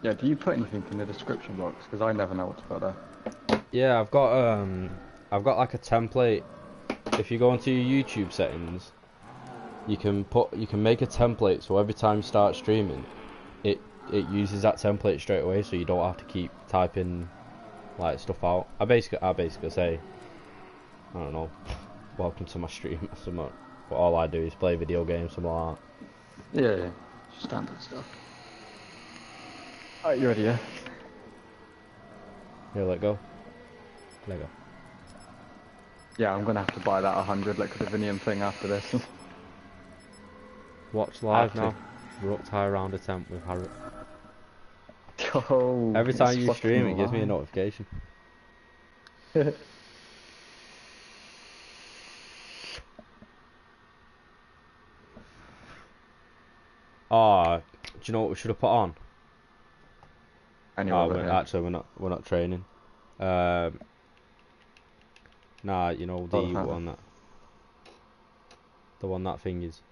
Yeah, do you put anything in the description box? Because I never know what to put there. Yeah, I've got like a template. If you go into your YouTube settings, you can make a template so every time you start streaming, it uses that template straight away, so you don't have to keep typing like stuff out. I basically say, I don't know, welcome to my stream or something. But all I do is play video games, something like that. Yeah, standard stuff. Alright, you ready, yeah? Here, let go. Let go. Yeah, I'm gonna have to buy that 100 liquidivinium thing after this. Watch live now. Verruckt high round attempt with Harrop. Oh, every time you stream, it gives me a notification. Ah, do you know what we should have put on? Actually, we're not training. Nah, you know the one that thing is.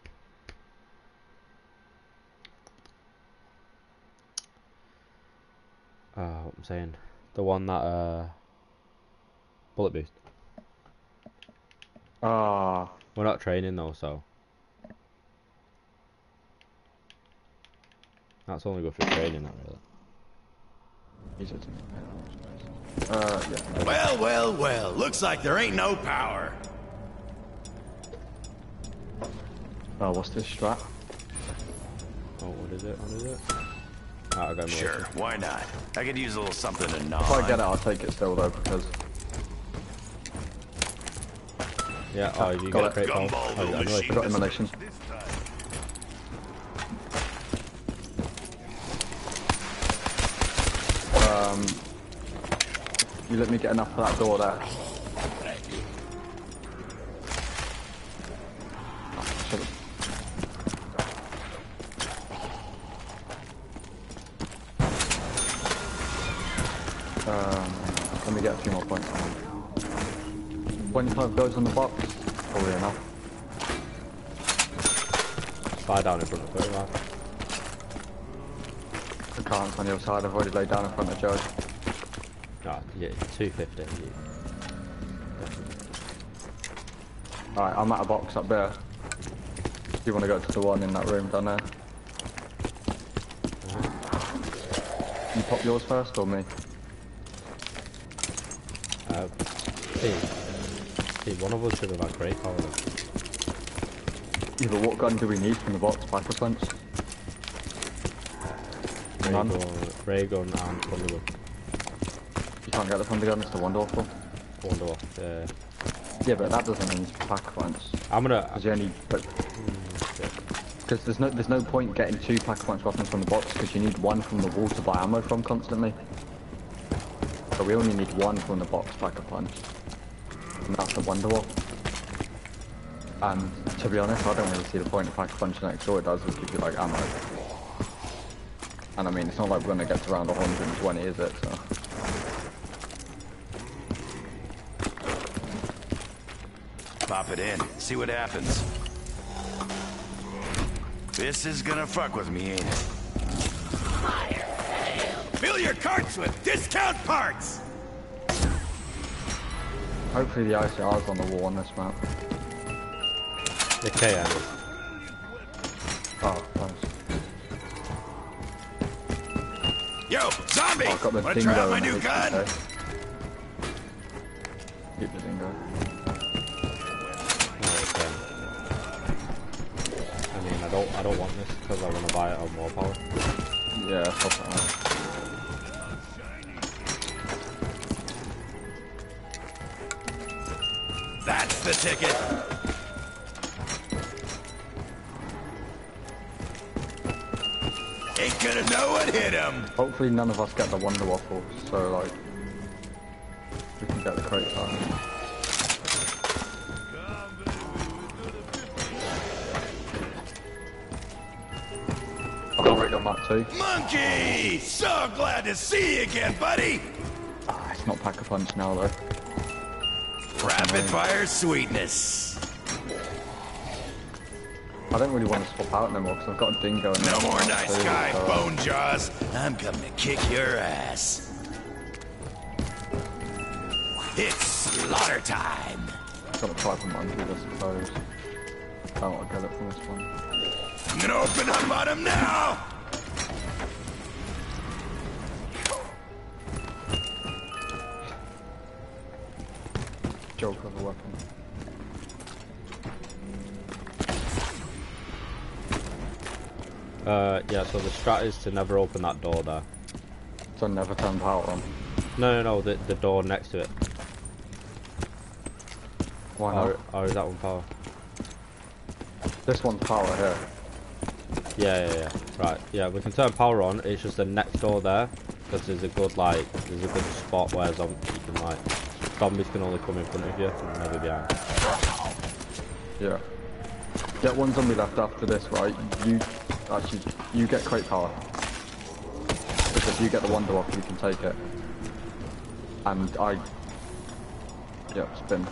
What I'm saying, the one that bullet boost. We're not training though, so that's only good for training, not really. Yeah. Well, looks like there ain't no power. Oh, what's this strat? Oh, what is it? I got sure, why not? I could use a little something to gnaw. If I get it, I'll take it still though, because... Yeah, you got a crate bomb. I got immolation. You let me get enough for that door there. Let me get a few more points. 25 goes on the box, probably enough. Slide down in front of it, right? I can't, it's on the other side, I've already laid down in front of Joe. Ah, yeah, 250. Alright, I'm at a box up there. You want to go to the one in that room down there? You pop yours first or me? See, one of us should have had great power. Yeah, but what gun do we need from the box? Piper punch? Ray gun and thunder gun. You can't get the thunder gun, it's the Wonderwaffle. Wonderwaffle, yeah, but that doesn't mean pack punch. I'm gonna... Because you only... Because there's no point getting 2 pack punch weapons from the box, because you need 1 from the wall to buy ammo from constantly. So we only need 1 from the box pack a punch. And that's the Wonderwall. And to be honest, I don't really see the point of pack a punch next. All it does is give you like ammo. And I mean, it's not like we're gonna get to around 120, is it? So. Pop it in, see what happens. This is gonna fuck with me, ain't it? Fill your carts with discount parts! Hopefully the ICR's on the wall on this map. The KM. Oh, nice. Yo, zombie! Oh, I've got the wanna dingo try out my new gun? Okay. Keep the dingo. I mean, I don't want this because I want to buy it on more power. Yeah, pop it out. That's the ticket. Ain't gonna know what hit him. Hopefully none of us get the Wonderwaffle, so like we can get the crate out. I'll rate on that too. Monkey! So glad to see you again, buddy! Ah, it's not Pack-a-Punch now though. Rapid fire sweetness. I don't really want to swap out no more because I've got a dingo. And No more Mark nice II, guy, so- Bone Jaws. I'm coming to kick your ass. It's slaughter time. Got to try from under, I suppose. I don't want to get it from this one. I'm gonna open up on him now. Joke of a weapon. Yeah, so the strat is to never open that door there. So never turn power on. No, the door next to it. Why not? Or is that one power? This one's power here. Yeah. Right, yeah, we can turn power on, it's just the next door there, because there's a good spot where zombies can only come in front of you and never behind. Yeah. Get one zombie left after this, right? You get crate power. Because if you get the wonder off, you can take it. And yep, spin.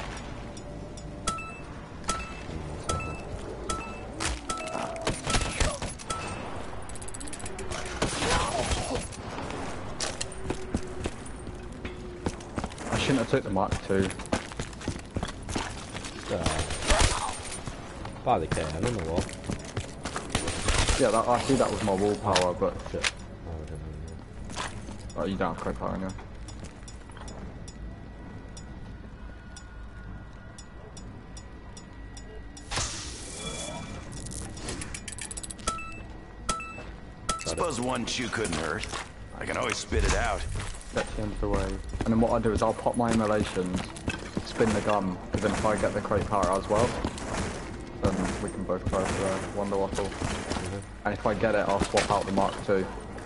I shouldn't have took the Mark II. By the cannon on the wall. Yeah, I see that was my wall power, but Shit. oh, you don't have crate power now. Suppose one chew couldn't hurt. I can always spit it out. Get to the end of the way. And then what I do is I'll pop my immolations, spin the gun, because then if I get the crate power as well, then we can both try for the Wonder Waffle. And if I get it, I'll swap out the Mark II.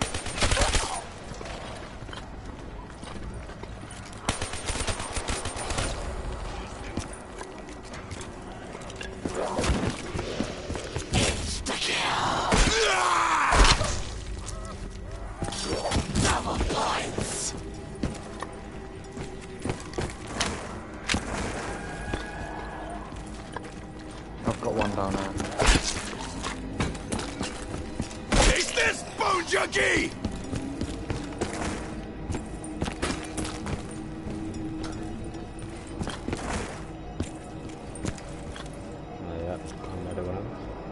I've got one down there. Take this, Bone Junkie! Yeah, another one.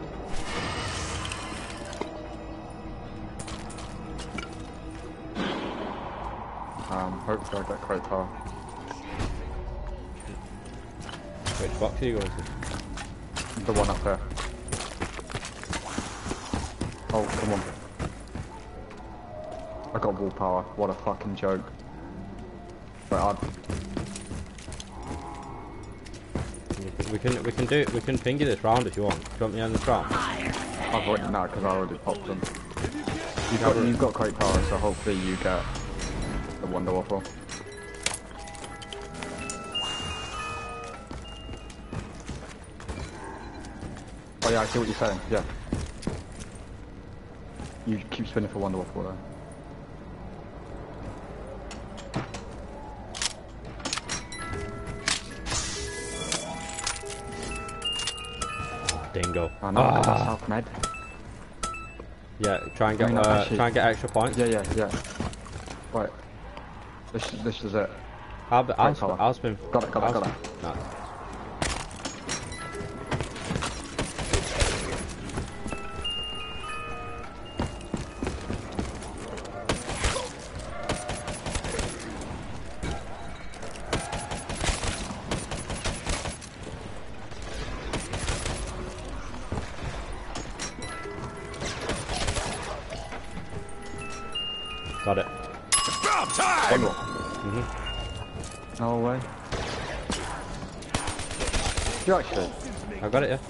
Hopefully I get crate power. Which box are you going to? The one up there. Oh, come on. I got wall power. What a fucking joke. Right, We can finger this round if you want. Do you want me on this round? I've already now because I already popped them. You've got crate power, so hopefully you get the Wonder Waffle. Oh yeah, I see what you're saying. Yeah. You keep spinning for Wonder Waffle there. Dingo. I know, I got myself med. Yeah, try and get try and get extra points. Yeah. Right. This is it. I'll spin. Got it. No. Got it. About time! No way. You actually? I got it, yeah.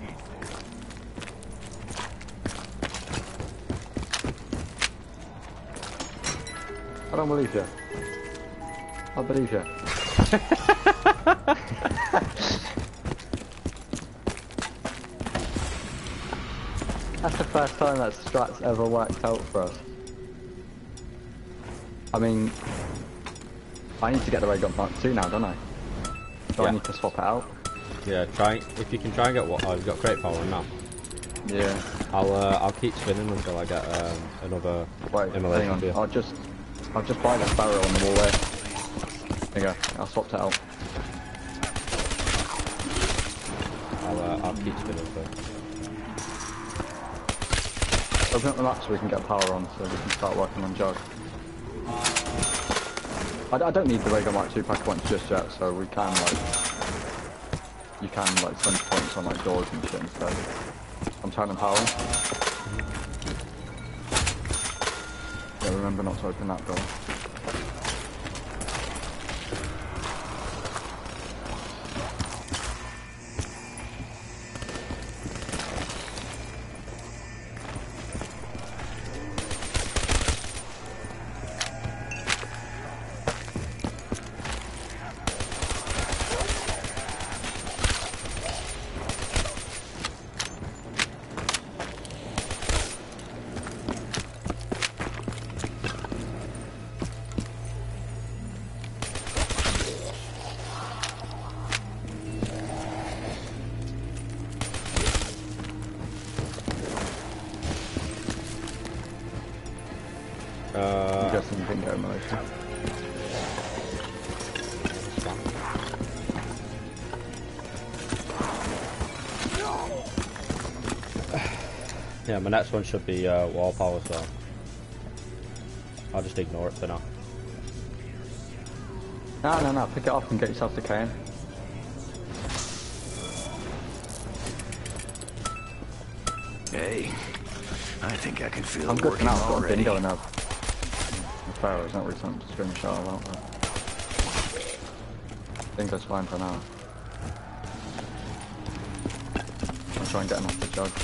I don't believe you. I believe you. That's the first time that strat's ever worked out for us. I mean, I need to get the ray gun Mark II now, don't I? Do I need to swap it out? Yeah, if you can try and get what? Oh, you've got crate power now. Yeah. I'll keep spinning until I get another Wait, hang immolation on. beer. I'll just buy this barrel on the wall there. There you go. I'll swap it out. I'll keep spinning first. Open up the map so we can get power on, so we can start working on Jug. I don't need the regular Mark 2 pack points just yet, so we can like... You can like spend points on like doors and shit instead. I'm turning power on. Yeah, remember not to open that door. I'm guessing you didn't get immolation. Yeah, my next one should be wall power, so I'll just ignore it for now. No, pick it up and get yourself decaying. Hey, I think I can feel I'm it good for working now, I've got a already. bingo and a Pharaoh, it's not really something to scream and shout about, but... Bingo's fine for now. I'll try and get him off the Jug.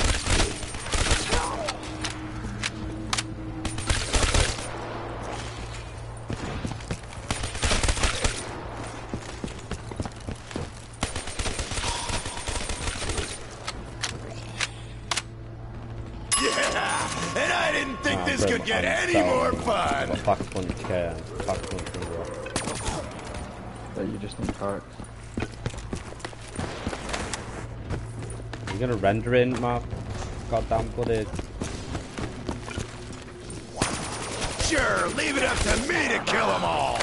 Yeah, and I didn't think this could get any more fun. Pack a punch, pack a punch. Yeah, you just need perks. You're gonna render in my goddamn bloody. Sure, leave it up to me to kill them all.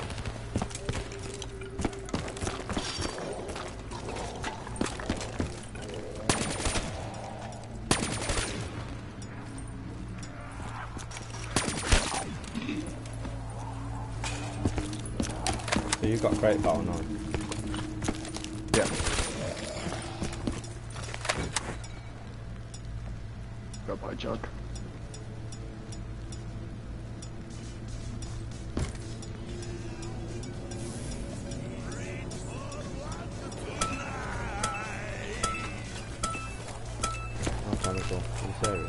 So you've got great power now. Yeah. Go buy Jug. How time is it? In this area?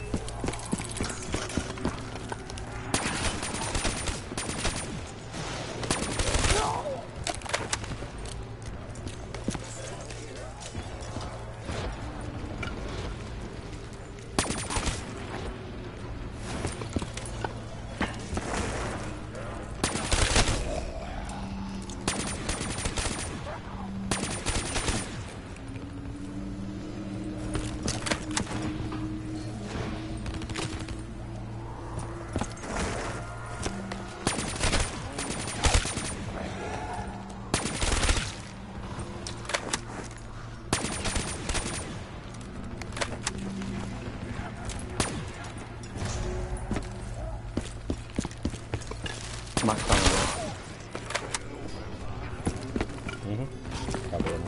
Max down the road. Cover it.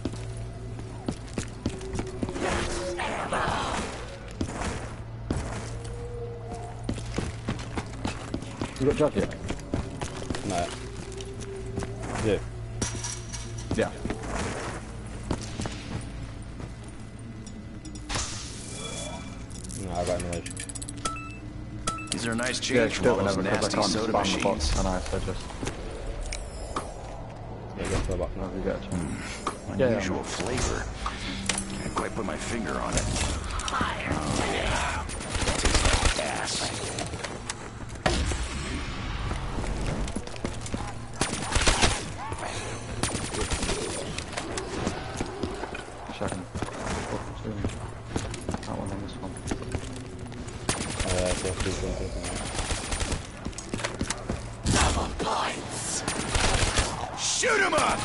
You got Jug yet? No. Yeah. Yeah. No, I got immolation. These are a nice Yeah, change just from do all it those whenever, because I nasty can't soda spam the machines. box, and I so just... Yeah, go to the box now. Whenever you get a chance. Unusual flavor. Can't quite put my finger on it. Oh yeah, tastes like ass. Checking. That one on this one. Double points. Shoot him up!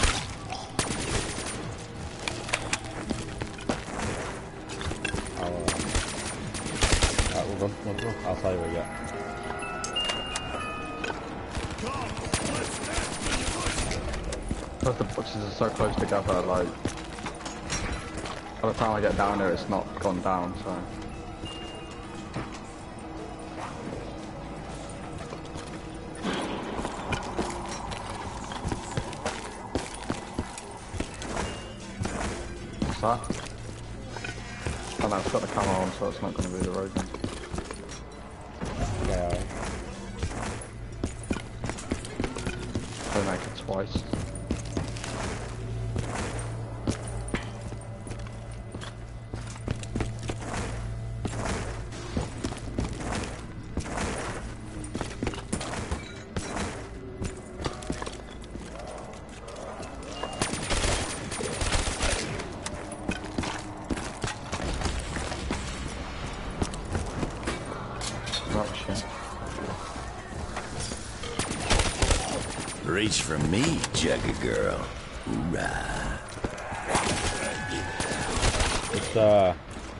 We'll run. I'll tell you what you get. Because the boxes are so close together, like, by the time I get down there, it's not gone down, so. What's that? Oh no, it's got the camera on, so it's not going to be the road one. Yeah. I'll make it twice. Reach for me, Juggy girl. Hoorah. It's I'd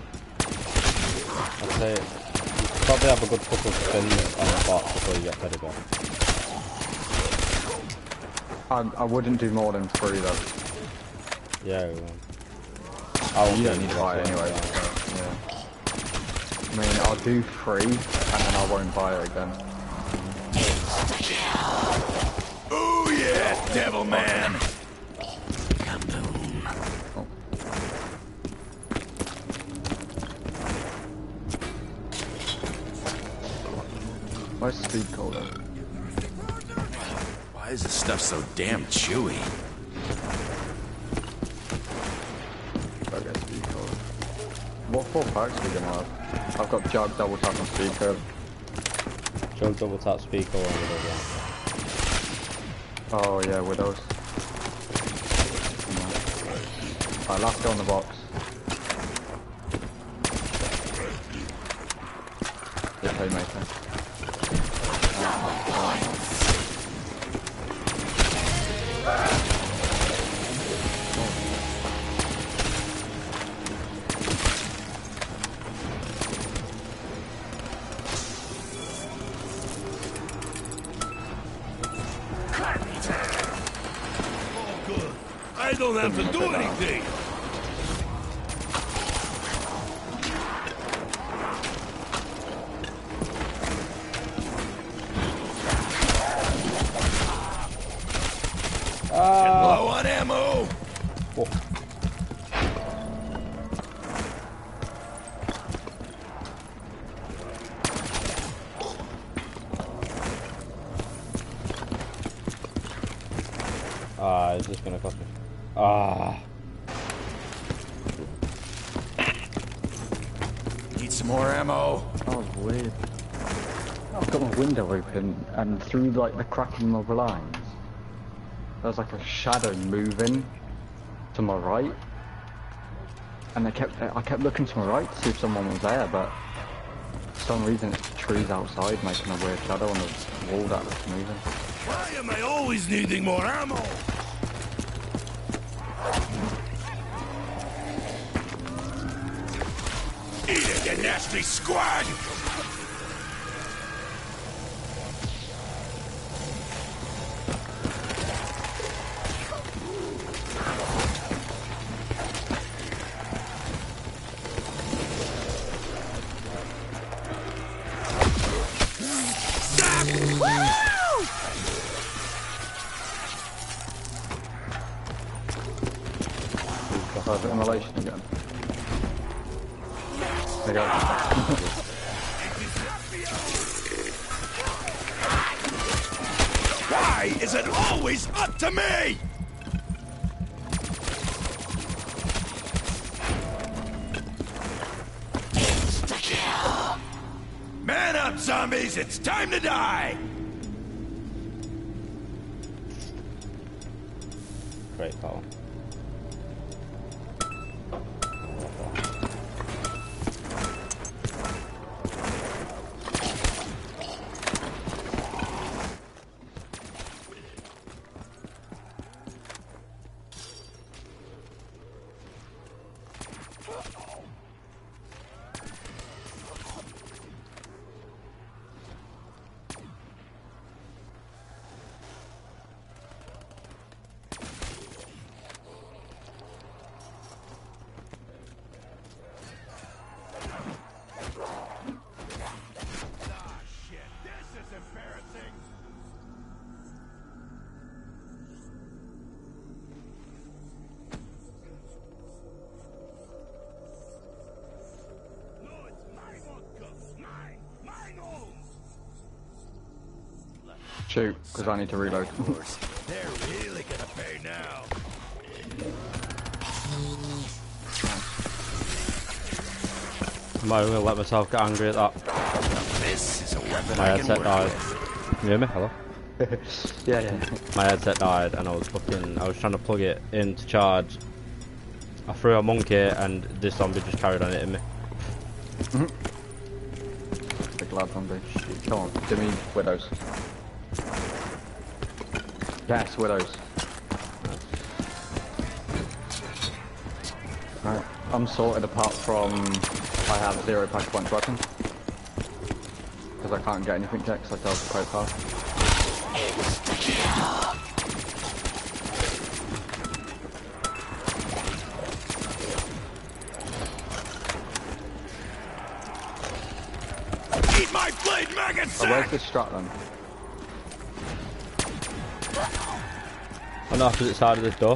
say you probably have a good couple of spins on the box before you get better gun. I wouldn't do more than 3 though. Yeah, we won't. You don't need to buy it anyway. So, yeah. I mean, I'll do 3 and then I won't buy it again. Oh yeah, devil man! Come home. Oh. Where's the speed cola? Why is this stuff so damn chewy? I guess speed cola. What 4 packs are we gonna have? I've got jug, double tap and speed curve. Jug, double tap, speaker, and whatever. Oh yeah, widows. Alright, last go on the box. Yeah, playmaker. I don't have to do anything. Low on ammo. Oh. It's just gonna cost me. Need some more ammo. Oh, weird. I've got my window open, and through like the cracking of the blinds, there was like a shadow moving to my right, and I kept looking to my right to see if someone was there, but for some reason it's the trees outside making a weird shadow on the wall that was moving. Why am I always needing more ammo? Eat it, you nasty squad! Have immolation again. There you go. Why is it always up to me? Insta-kill. Man up, zombies! It's time to die! Great call. Shoot, because I need to reload. They're really gonna pay now. I'm not even gonna let myself get angry at that. This is a weapon My I can headset work died. with. Can you hear me? Hello? Yeah. My headset died and I was trying to plug it in to charge. I threw a monkey and this zombie just carried on hitting me. Big lad zombie. Come on, give me widows. Yes, widows. Right, I'm sorted apart from I have 0 pack punch weapons. Because I can't get anything yet because I dealt quite fast. Eat my blade, maggot Oh, where's sack! the strap then? On the opposite side of this door.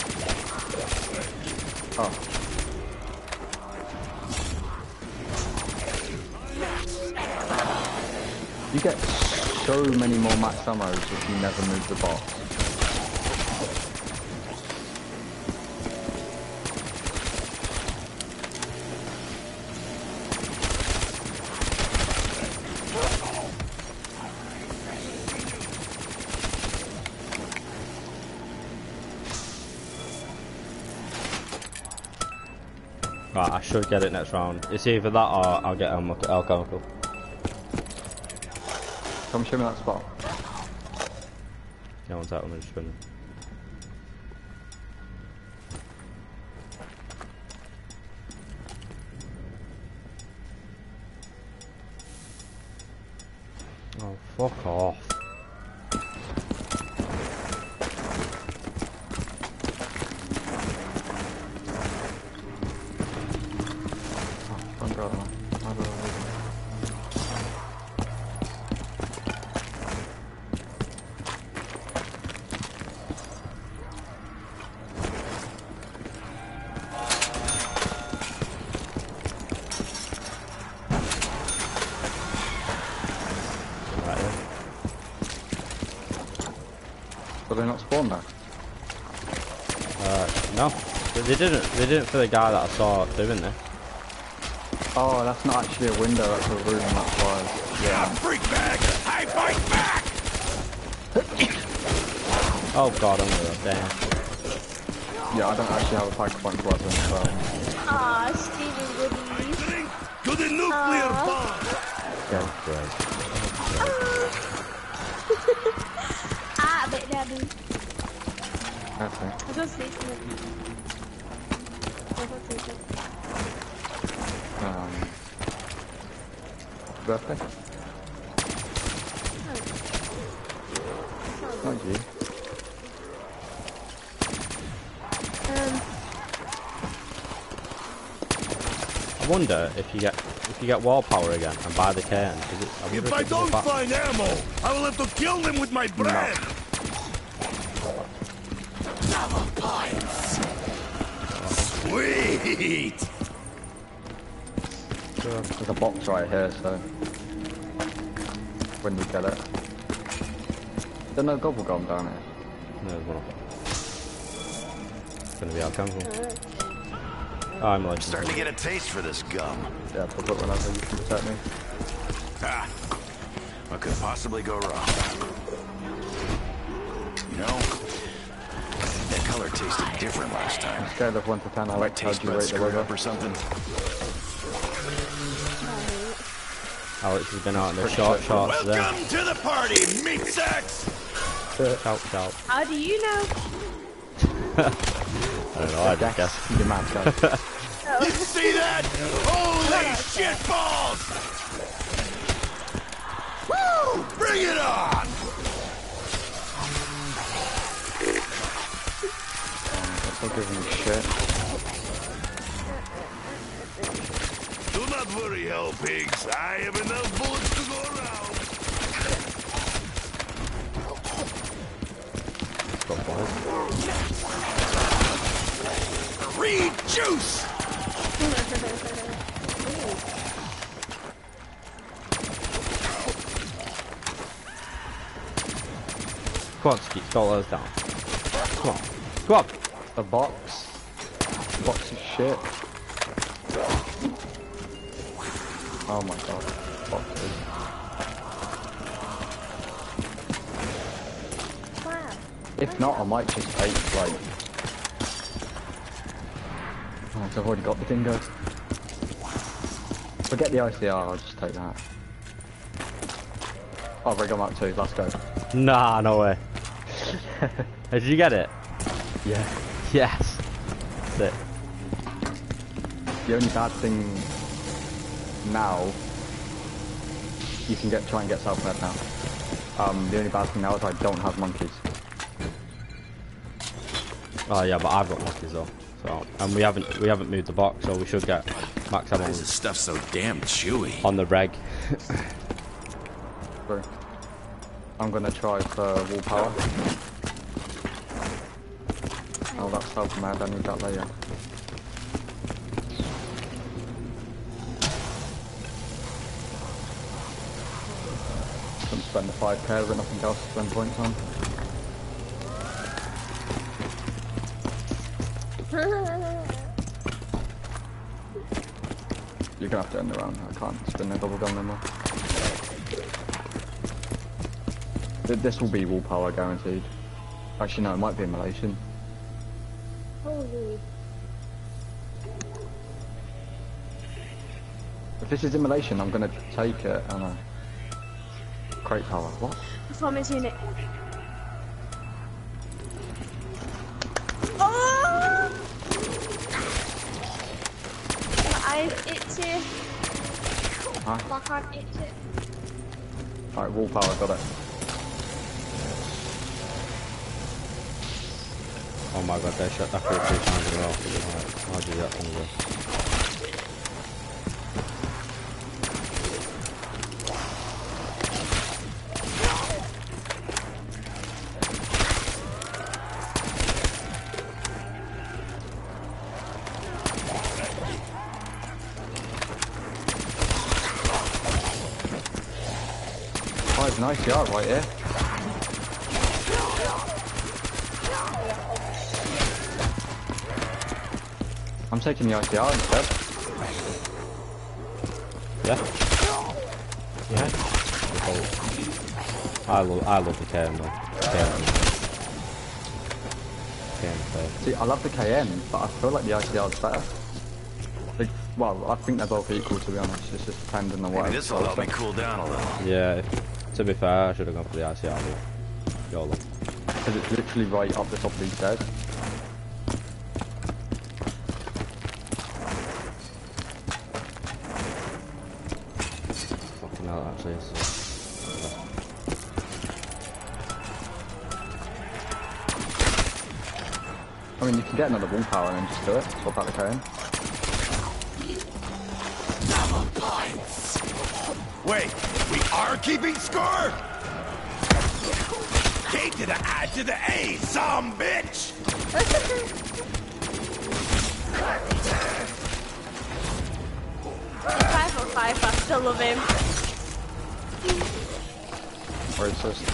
Oh. You get so many more max ammos if you never move the box. Right, I should get it next round. It's either that or I'll get alchemical. Come show me that spot. Yeah, one sec, let me just spin it. Oh, fuck off. But they're not spawned there. No. They didn't for the guy that I saw doing this. Oh, that's not actually a window, that's a room, that's why. Yeah, freak bag! I fight back! Oh god, I'm gonna damn. Yeah, I don't actually have a pack punch weapon, so... Aw, Steven Woodies. Drink to the nuclear bomb! Yeah, great. Ah, bit Debbie. Okay. I don't say something. I don't say something. Birthday? Not you. I wonder if you get wall power again and buy the cairn. If I don't find ammo, I will have to kill them with my bread! Sweet! There's a box right here, so... when you get it. There's no gobble gum down here. No, there's one. It's gonna be alchemical. I'm like Starting to get a taste for this gum. Yeah, put it whenever you can protect me. Ah, what could possibly go wrong? You know, that color tasted different last time. Scale of 1 to 10, My Alex, how'd taste you buds rate the screwed weather? up or something. Alex has been out in the shorts there. Welcome to the party, meat sacks! Shout. How do you know? I don't know, I just guess. You're mad, guys. You see that? Holy shitballs! Woo! Bring it on! I'll give him shit. Do not worry, hell pigs. I have enough bullets to go around. Got five. Reed juice! Come on, Skeats, don't let us down. Come on. Come on! The box. The box is shit. Oh my god. Boxes. Wow. If not, I might just take like. Oh, so I've already got the dingo. Forget the ICR, I'll just take that. Oh, rig on that too, let's go. Nah, no way. Hey, did you get it? Yeah. Yes. That's it. The only bad thing now, you can try and get self-med now. The only bad thing now is I don't have monkeys. Oh yeah, but I've got monkeys though. So, and we haven't moved the box, so we should get max ammo Why is this stuff so damn chewy? on the reg. Sorry. I'm gonna try for wall power. Oh, that's self-med, I need that later. Don't spend the 5k with nothing else to spend points on. You're gonna have to end the round. I can't spin the double gun no more. This will be wall power guaranteed. Actually no, it might be immolation. Holy. If this is immolation, I'm gonna take it and crate power. What? Performance unit. Oh! I've itchy. Huh? I can't itch it. Alright, wall power, got it. Oh my god, they shot that 3 times in a row. I'll do that one again. Oh, it's nice yard right here. I'm taking the ICR instead. Yeah? Yeah? I love the KM though. KM play. See, I love the KN, but I feel like the ICR is better. Well, I think they're both equal to be honest, it's just depending on what. Maybe this will help me cool down a little. Yeah, to be fair, I should have gone for the ICR. YOLO. Because it's literally right up the top of these stairs. Fucking hell, actually. I mean, you can get another wall power and then just do it. Swap out the KN. Wait, we are keeping score? K to the I to the A, some bitch! 505, I still love him. Racist.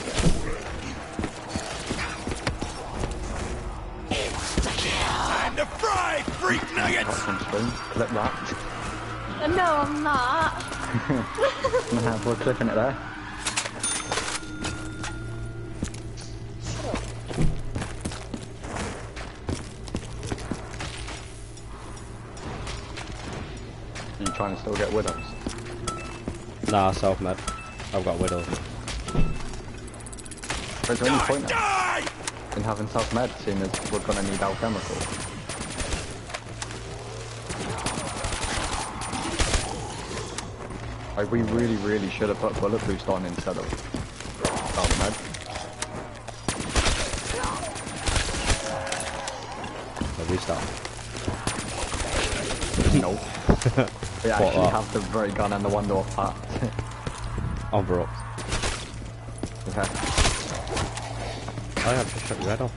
Time to fry, freak nuggets! That's on screen. Clip that. No, I'm not. Nah, we're clipping it there. Are you trying to still get widows? Nah, self-med. I've got widows. Is there any point Die! in having self-med, seeing as we're gonna need alchemical? Like, we really should have put bullet boost on instead of med. Restart. Nope. We actually have the very gun and the one door packed. On Verruckt. Okay. I have to shut your head off.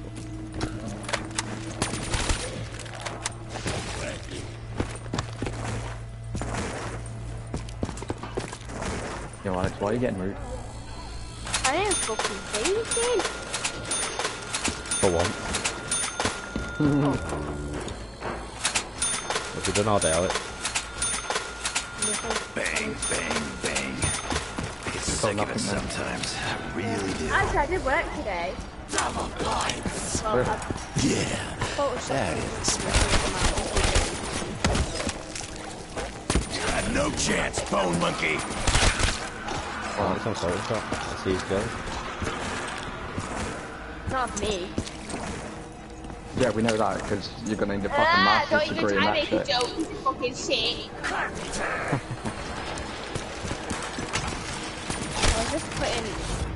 Yo, Alex, why are you getting rude? I am fucking thinking. For once. What have you done all day, Alex? Bang, bang, bang. I get sick of it sometimes. I really do. Actually, I did work today. Double points. Well, Yeah, that is. Got no chance, bone monkey. Oh, that's not sorry, shot. I see his girl. not me. Yeah, we know that, because you're gonna need a fucking master's Don't even degree in try that making shit. jokes, you fucking shit. I was just putting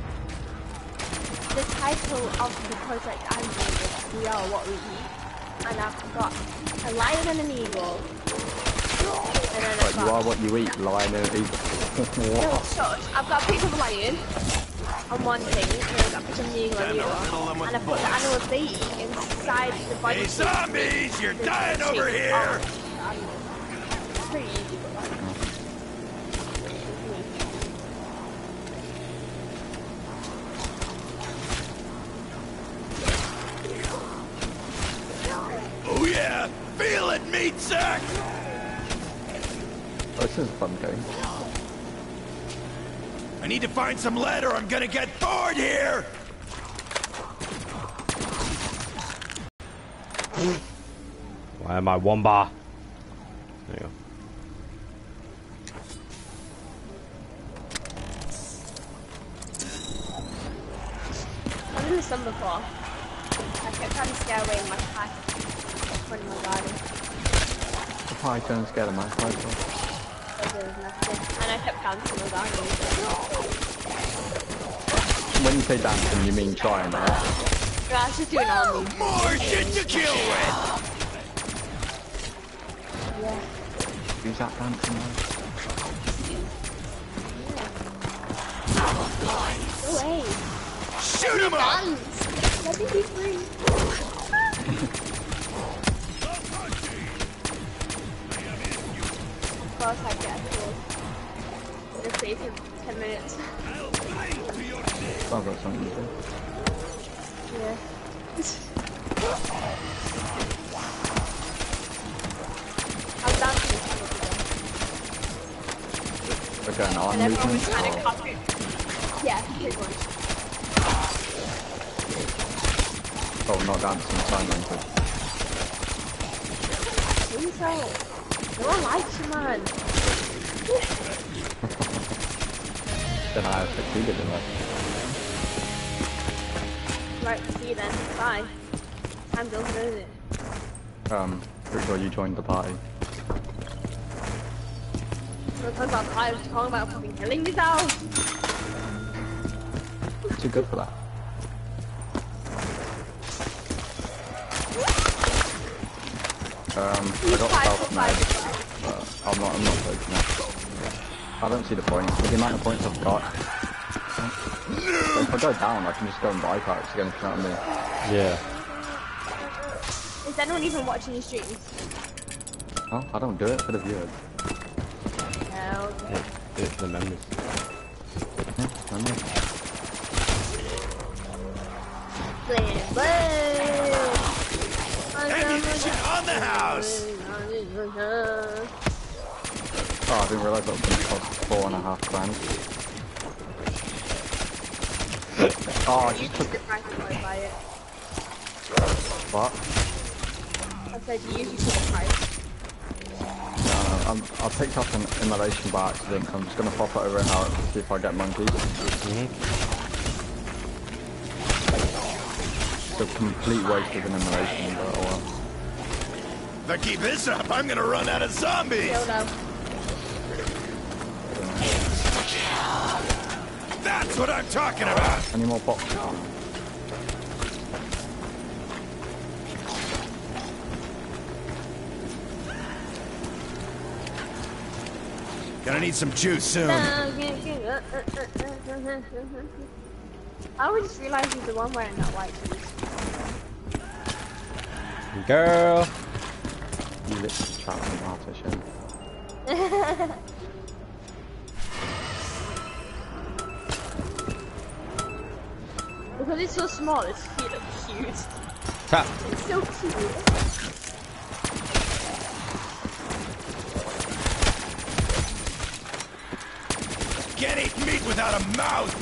the title of the project I'm doing is We Are What We Eat, and I've got a lion and an eagle. And then But you are what you eat, lion and eagle. No, shush. I've got a picture of a lion on one thing, and then I've got a picture of an eagle on the other, and I put the animals they eat inside the body. Hey, zombies! You're dying over here! It's pretty easy, but like... Oh yeah! Feel it, meat sack! Oh, this is a fun game. I need to find some lead or I'm gonna get bored here! Why am I one bar? There you go. I've done this one before. I kept trying to scare away my cat when in my garden. The python scared of my python. So there was nothing. And I kept dancing in the garden. When you say dancing, you mean trying, right? Yeah, I was just doing all me. More shit to kill with! Yeah. Who's that dancing now? Go away. Shoot him up! Dance! Let me be free. Of course I get killed. Just save him 10 minutes. Sounds like something you do. Yeah. I'm dancing with some of them. Okay, now And I'm everyone was moving. trying to copy. Yeah, pretty much. Oh, not dancing, sign language. Please don't. No one likes you, man. Then I have succeeded in that. Right, see you then. Bye. Time's over, isn't it? Pretty sure you joined the party. We're talking about I was talking about fucking killing myself. Too good for that. I got stealth mode, but I'm not taking it. I don't see the point. With the amount of points I've got. If I go down, I can just go and buy packs again, if you know what I mean? Yeah. Is anyone even watching your streams? Oh, I don't do it for the viewers. No. Do it for the members. Yeah, I know. Ammunition on the house! Oh, I didn't realise that was going to cost £4.5 grand. Oh, I just took it. Buy it. What? I said you usually took the price. No, I picked up an immolation by accident, so I'm just going to pop it over in Harrop to see if I get monkeys. It's a complete waste of an immolation, but oh well. If I keep this up, I'm gonna run out of zombies! YOLO. That's what I'm talking about! Any more boxes? Gonna need some juice soon. I always just realised he's the one wearing that white juice. Girl. You literally trapped in partition. Because it's so small, it's cute. Tap. It's so cute. Can't eat meat without a mouth!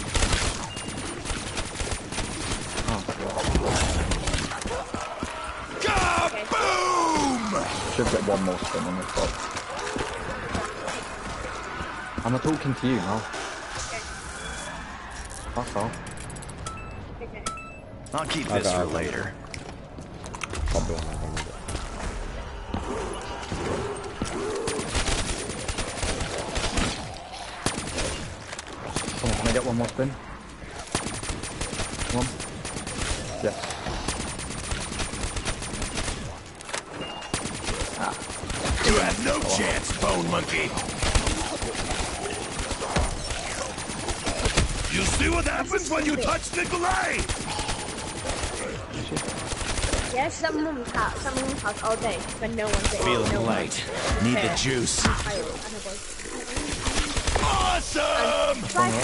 Kaboom! Should get one more spin on this box. I'm not talking to you now. Okay. Fuck off. Okay. I'll keep this for later. Probably not gonna need it. Come on, can I get one more spin? Come on. Yes. You have no chance, Bone Monkey! You see what happens when you touch Nikolai? Yes, at mum's house. It's at mum's house all day when no one's there. Feeling no light. Need the juice. Awesome!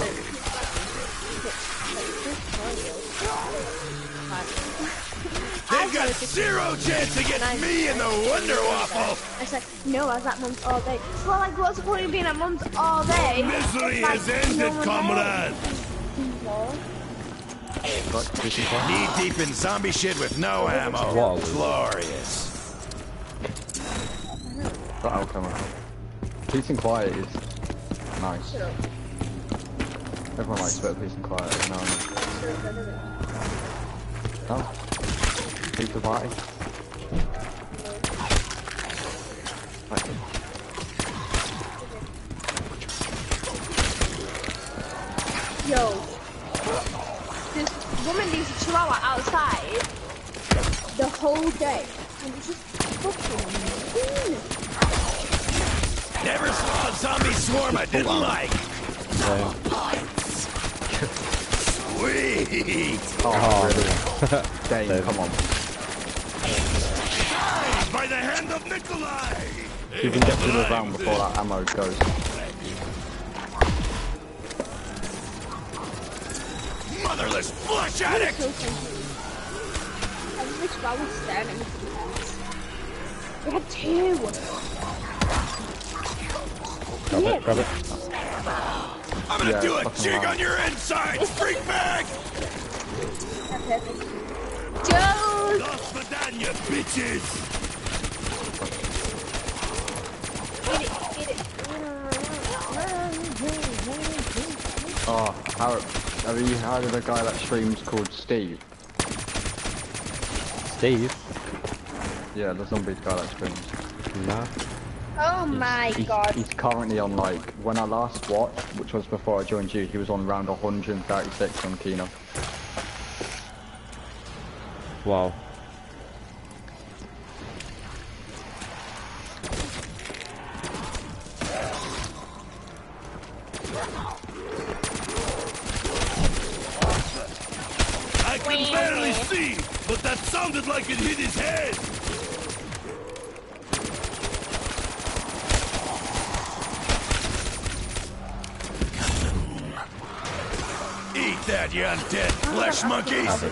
They've got zero chance against me and the Wonder Waffle! I said, no, I was at mum's all day. Well, like, what's the point of being at mum's all day? Misery Like, has ended, no one comrade! Knee deep in zombie shit with no ammo. Whoa. Glorious. Got outcome. Peace and quiet is nice. Shut up. Everyone likes a bit of peace and quiet, you know. No? Peace and quiet. Like, Yo, this woman leaves a chihuahua outside the whole day, and it's just fucking amazing. Never saw a zombie swarm I didn't like. Sweet. oh, really? Dane, come on. By the hand of Nikolai! You can get through the round before that ammo goes. Motherless flesh addict! I just wish I was staring at me sometimes. We had two. Grab it. I'm gonna do a fucking jig wow. on your insides, freak bag! Joe! Dos Vidania, bitches! Get it. Oh, have you heard of a guy that streams called Steve? Steve? Yeah, the zombie guy that streams. Nah. Oh my god. He's currently on, like, when I last watched, which was before I joined you, he was on round 136 on Kino. Wow. I can barely see, but that sounded like it hit his head! Eat that, you undead flesh monkeys! Nice.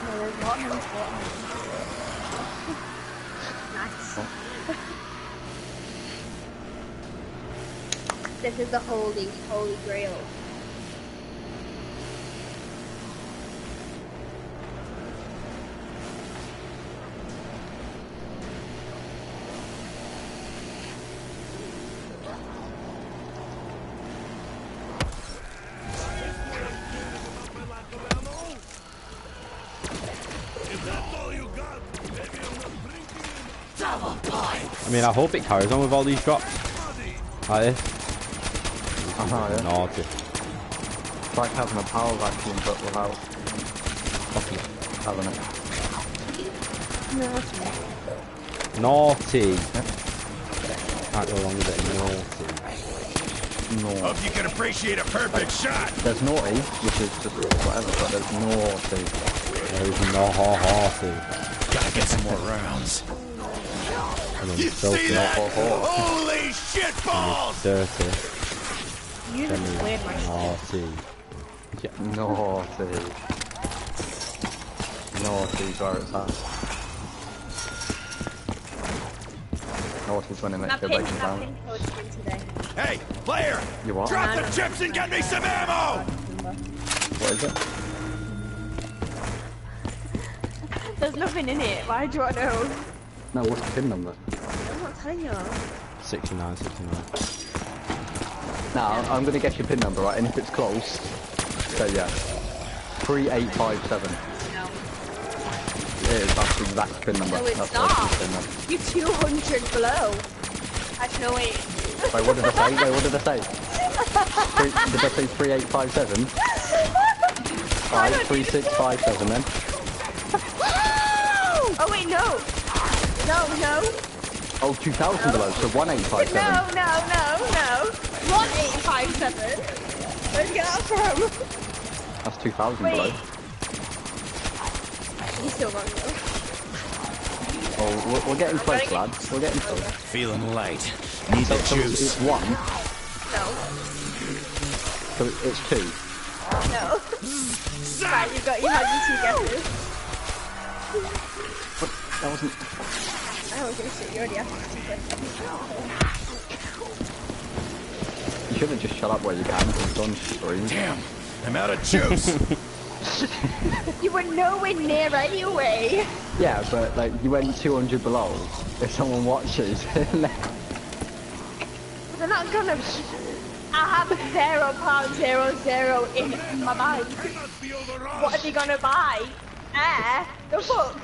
This is the holy grail. I mean, I hope it carries on with all these drops. Like this. Yeah. Naughty. It's like having a power vacuum but without having it. Naughty. Can't go wrong with it. Naughty. Hope you can appreciate a perfect shot. There's naughty, which is just whatever, but there's naughty. There's naughty. Gotta get some more rounds. And then You see that? Holy shit balls! Dirty. You just weird my Naughty. Yeah. Naughty. Naughty's where it's at. Naughty's when it makes your breaking down. Hey, player! You what? Drop the chips and get me some ammo! What is it? There's nothing in it. Why do I know? No, what's the pin number? I'm not telling you. 69. Now, I'm going to guess your pin number, right? And if it's close, so yeah. 3857. No. It is, that's the exact pin number. No, it's That's not. the pin number. You're 200 below. Actually, no, wait. Wait, what did I say? Did I say 3857? Alright, 3657 then. Oh, wait, no. No. Oh, 2000 below, so 1857. No. 1857. Where'd you get that from? That's 2000 Wait. below. You're still wrong, though. Oh, we're getting close, lads. We're getting close. Feeling light. Need the So juice. it's 1, No. so it's 2. No. Right, you had your 2 guesses. What? That wasn't... I was gonna say you already asked 2 questions. You should have just shut up where you can, because done screams. Damn, I'm out of juice. You were nowhere near anyway. Yeah, but like, you went 200 below. If someone watches, They're not gonna... I have £0.00 in my mind. What are they gonna buy? Air? The fuck?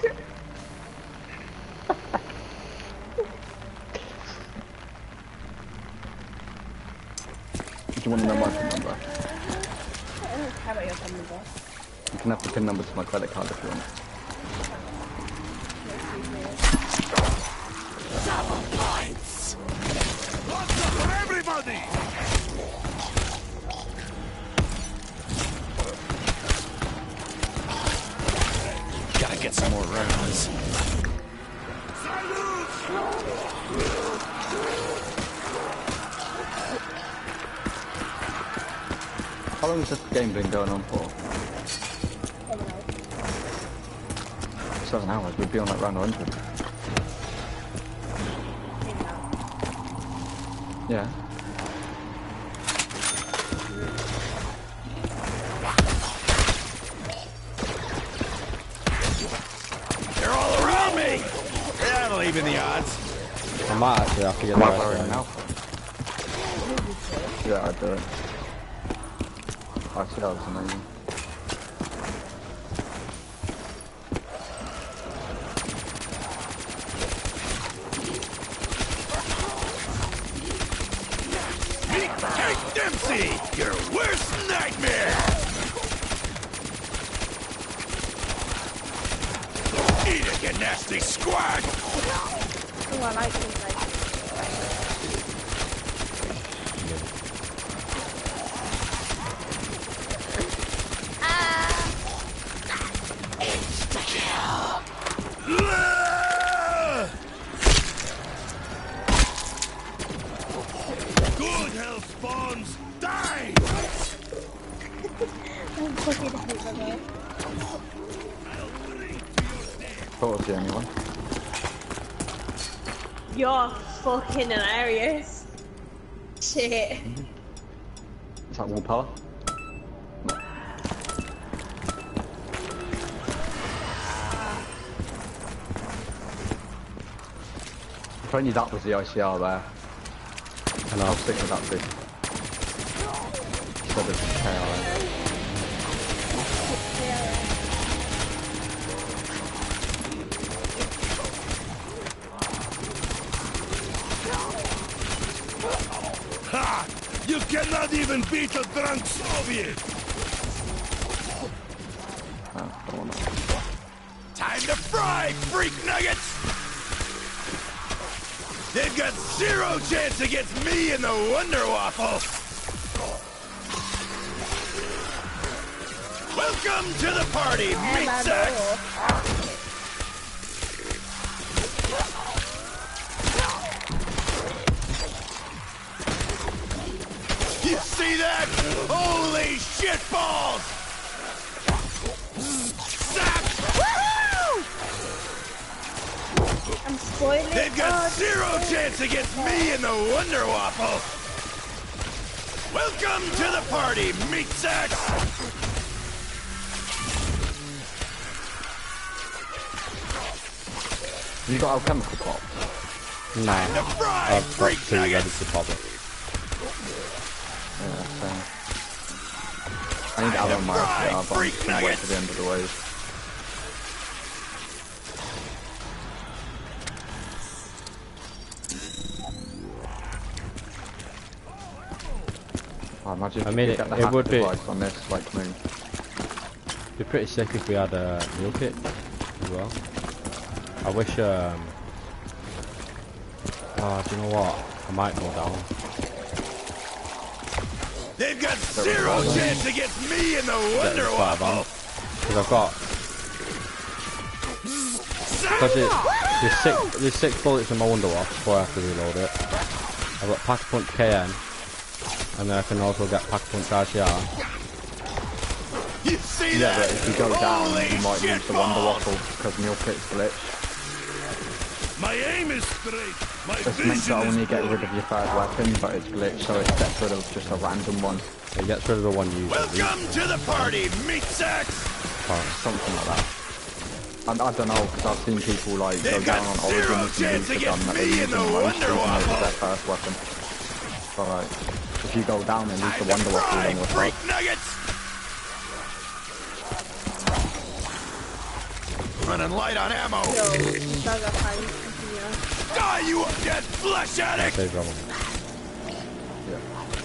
do you want to know my pin number? I don't care about your phone number. You can have the pin number to my credit card if you want. Double points! Lots for everybody! Gotta get some more rounds. How long has this game been going on for? 7 hours. We'd be on like round 100. Yeah. They're all around me! That'll even the odds. I might actually have to get the Right rest right right now. Yeah, I'd do it. Actually, that was amazing. Hey, Dempsey! Your worst nightmare! Eat it, you nasty squad! Oh, I like things like Good health spawns! Die! I'm fucking hate them. Thought it was the only one. You're fucking hilarious. Shit. Is that wall power? No. If only that was the ICR there. And I'll stick with that too. Instead of KRM. Ha! You cannot even beat a drunk Soviet! to fry, freak nuggets! They've got 0 chance against me and the Wonder Waffle! Welcome to the party, meat sacks! You see that? Holy shitballs! Zap! Woohoo! I'm spoiling. They've got 0 chance against me and the Wonder Waffle! Welcome to the party, meat sacks! You got alchemical pop? Nah. To fry, I've got freak 2 ready nuggets! to pop it. Yeah, same. I need Alan Myers to get out, but I'm just gonna wait to the end of the wave. Oh, imagine I if mean, you get the it hack would be- device on this, like me. It'd be pretty sick if we had a meal kit as well. I wish, oh, do you know what? I might go down. They've got 0 chance against me and the Wonder Waffle! Because I've got... Because there's 6 bullets in my Wonder Waffle before I have to reload it. I've got Pack-a-Punch KN. And then I can also get Pack-a-Punch RCR. You see Yeah, that? but if you go down, Holy you might lose the Wonder shitballs! Waffle because Meal Kit's glitched. My aim is straight. My It's meant to vision is only get rid blurry. of your third weapon, but it's glitched, so it gets rid of just a random one. It gets rid of the one used. Welcome to the party, meat sacks! Something like that. I don't know, because I've seen people like go They've down got on Origin 0 with chance the gun against that they're me and using the most, Wonder even though it's Waffle. their first weapon. So like, if you go down and lose the Time to Wonder Waffle, fry, then you're freak fucked. nuggets! Running light on ammo! Yo, Saga Prime. Die, you dead flesh addict! Save that one. Yeah.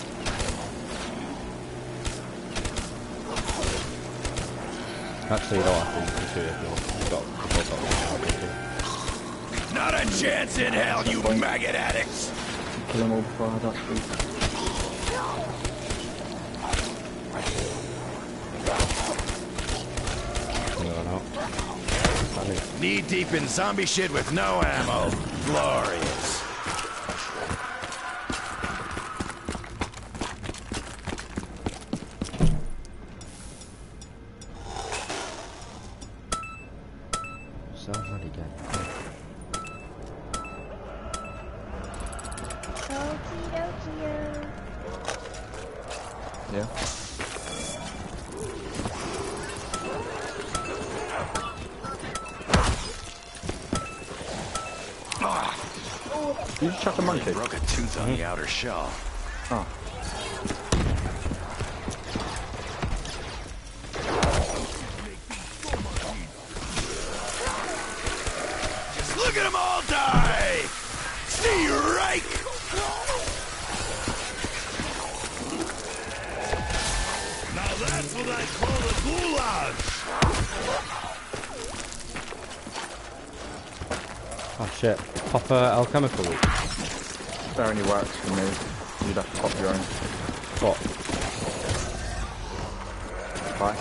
Actually, you don't have to use the 2 if you want. You've got Not a chance in hell, you maggot addicts! Kill them all before I die, please. Knee deep in zombie shit with no ammo. Glorious. Sounds like again. Yeah. You just chuck a monkey. Broke a tooth on the outer shell. Oh. Just look at them all die! See right! Now that's what I call a goulash! Oh shit. Pop alchemical root. That only works for me. You'd have to pop your own. What? Right.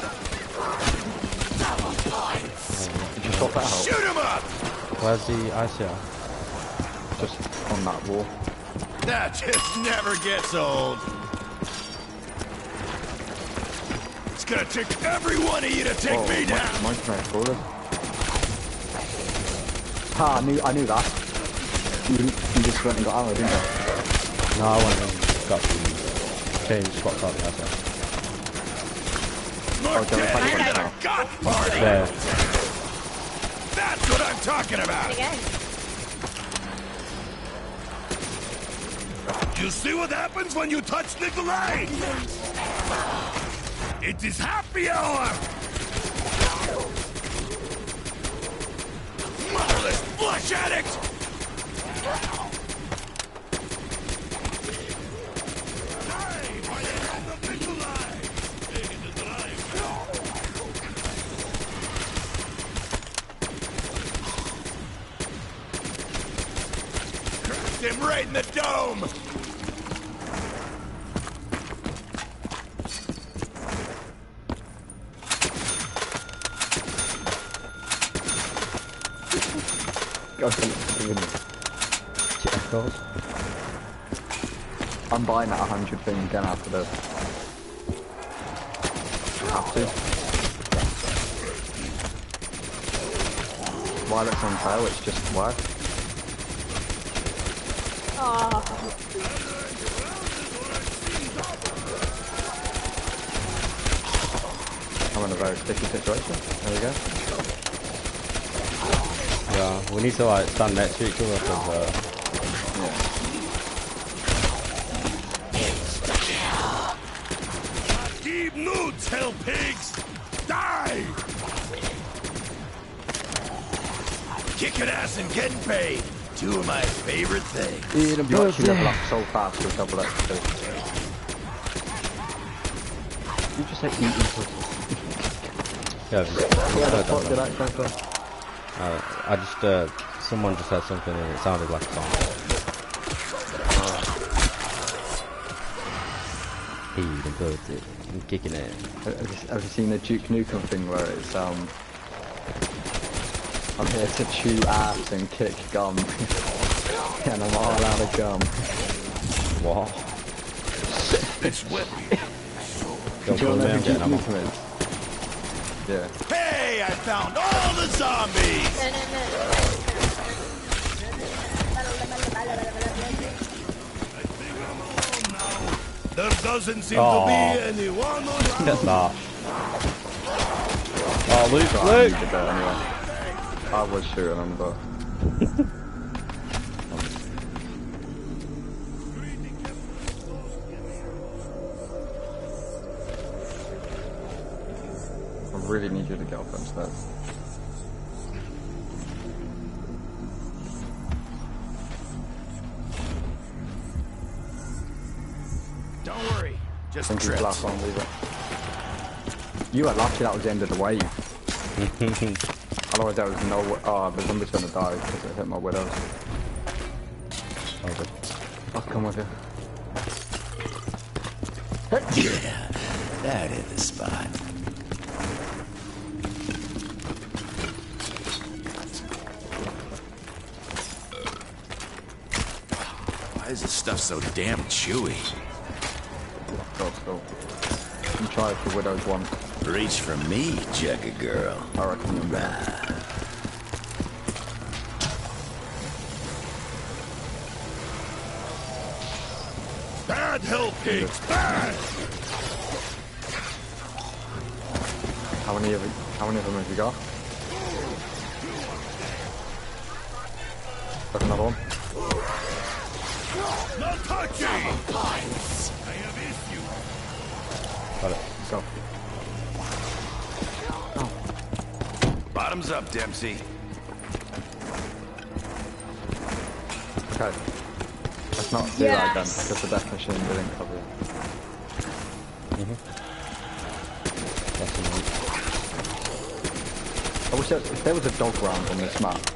Did you swap that out? Shoot him up! Where's the ICR? Just on that wall. That just never gets old. It's gonna take every one of you to take me down. Mine's very cool. Ah, I knew that. You just went and got ammo, didn't you? No, I went and got the change spots out there. So. More don't dead fight here right than now. a god party. There. That's what I'm talking about. Again. You see what happens when you touch Nikolai? It is happy hour. Motherless flesh addict. the dome! I'm buying that 100 thing again after this. I have to. While it's on sale, it's just worth. Oh. I'm in a very sticky situation. There we go. Yeah, we need to like stand next to each other because Keep nudes, hell pigs! Die! Kicking ass and getting paid. Two of my favorite things. You actually level up so fast with double XP. You just like eating pussy. yeah, Where the fuck did that come from? I just someone just said something and it sounded like a song. Eating pussy. I'm kicking it. Have you seen the Duke Nukem thing where it's I'm here to chew ass and kick gum. And I'm all out of gum. What? It's wet. Don't Do you call me, know I'm who getting Duke ammo. Nukem is? Yeah. Hey, I found all the zombies! There doesn't seem to be anyone around. Get that. Oh, Luke, So I Luke! needed that anyway. I was shooting him, but... I really need you to get off them stairs. Don't worry, just I think he's tripped. last one, leave it. You were lucky that was the end of the wave. Otherwise there was no... Oh, the zombie's gonna die because it hit my widows. Oh, good. I'll come with you. Yeah, that hit the spot. Why is this stuff so damn chewy? Go. You try it for widows once. Reach for me, Jugga girl. I reckon you'll get it. Bad hell pigs, bad! How many of them have you got? Got another one? No touching! I have issues. Got it. Go. Bottoms up, Dempsey. Okay. Let's not do that again, because the death machine didn't cover it. That's annoying. I wish if there was a dog round on this map,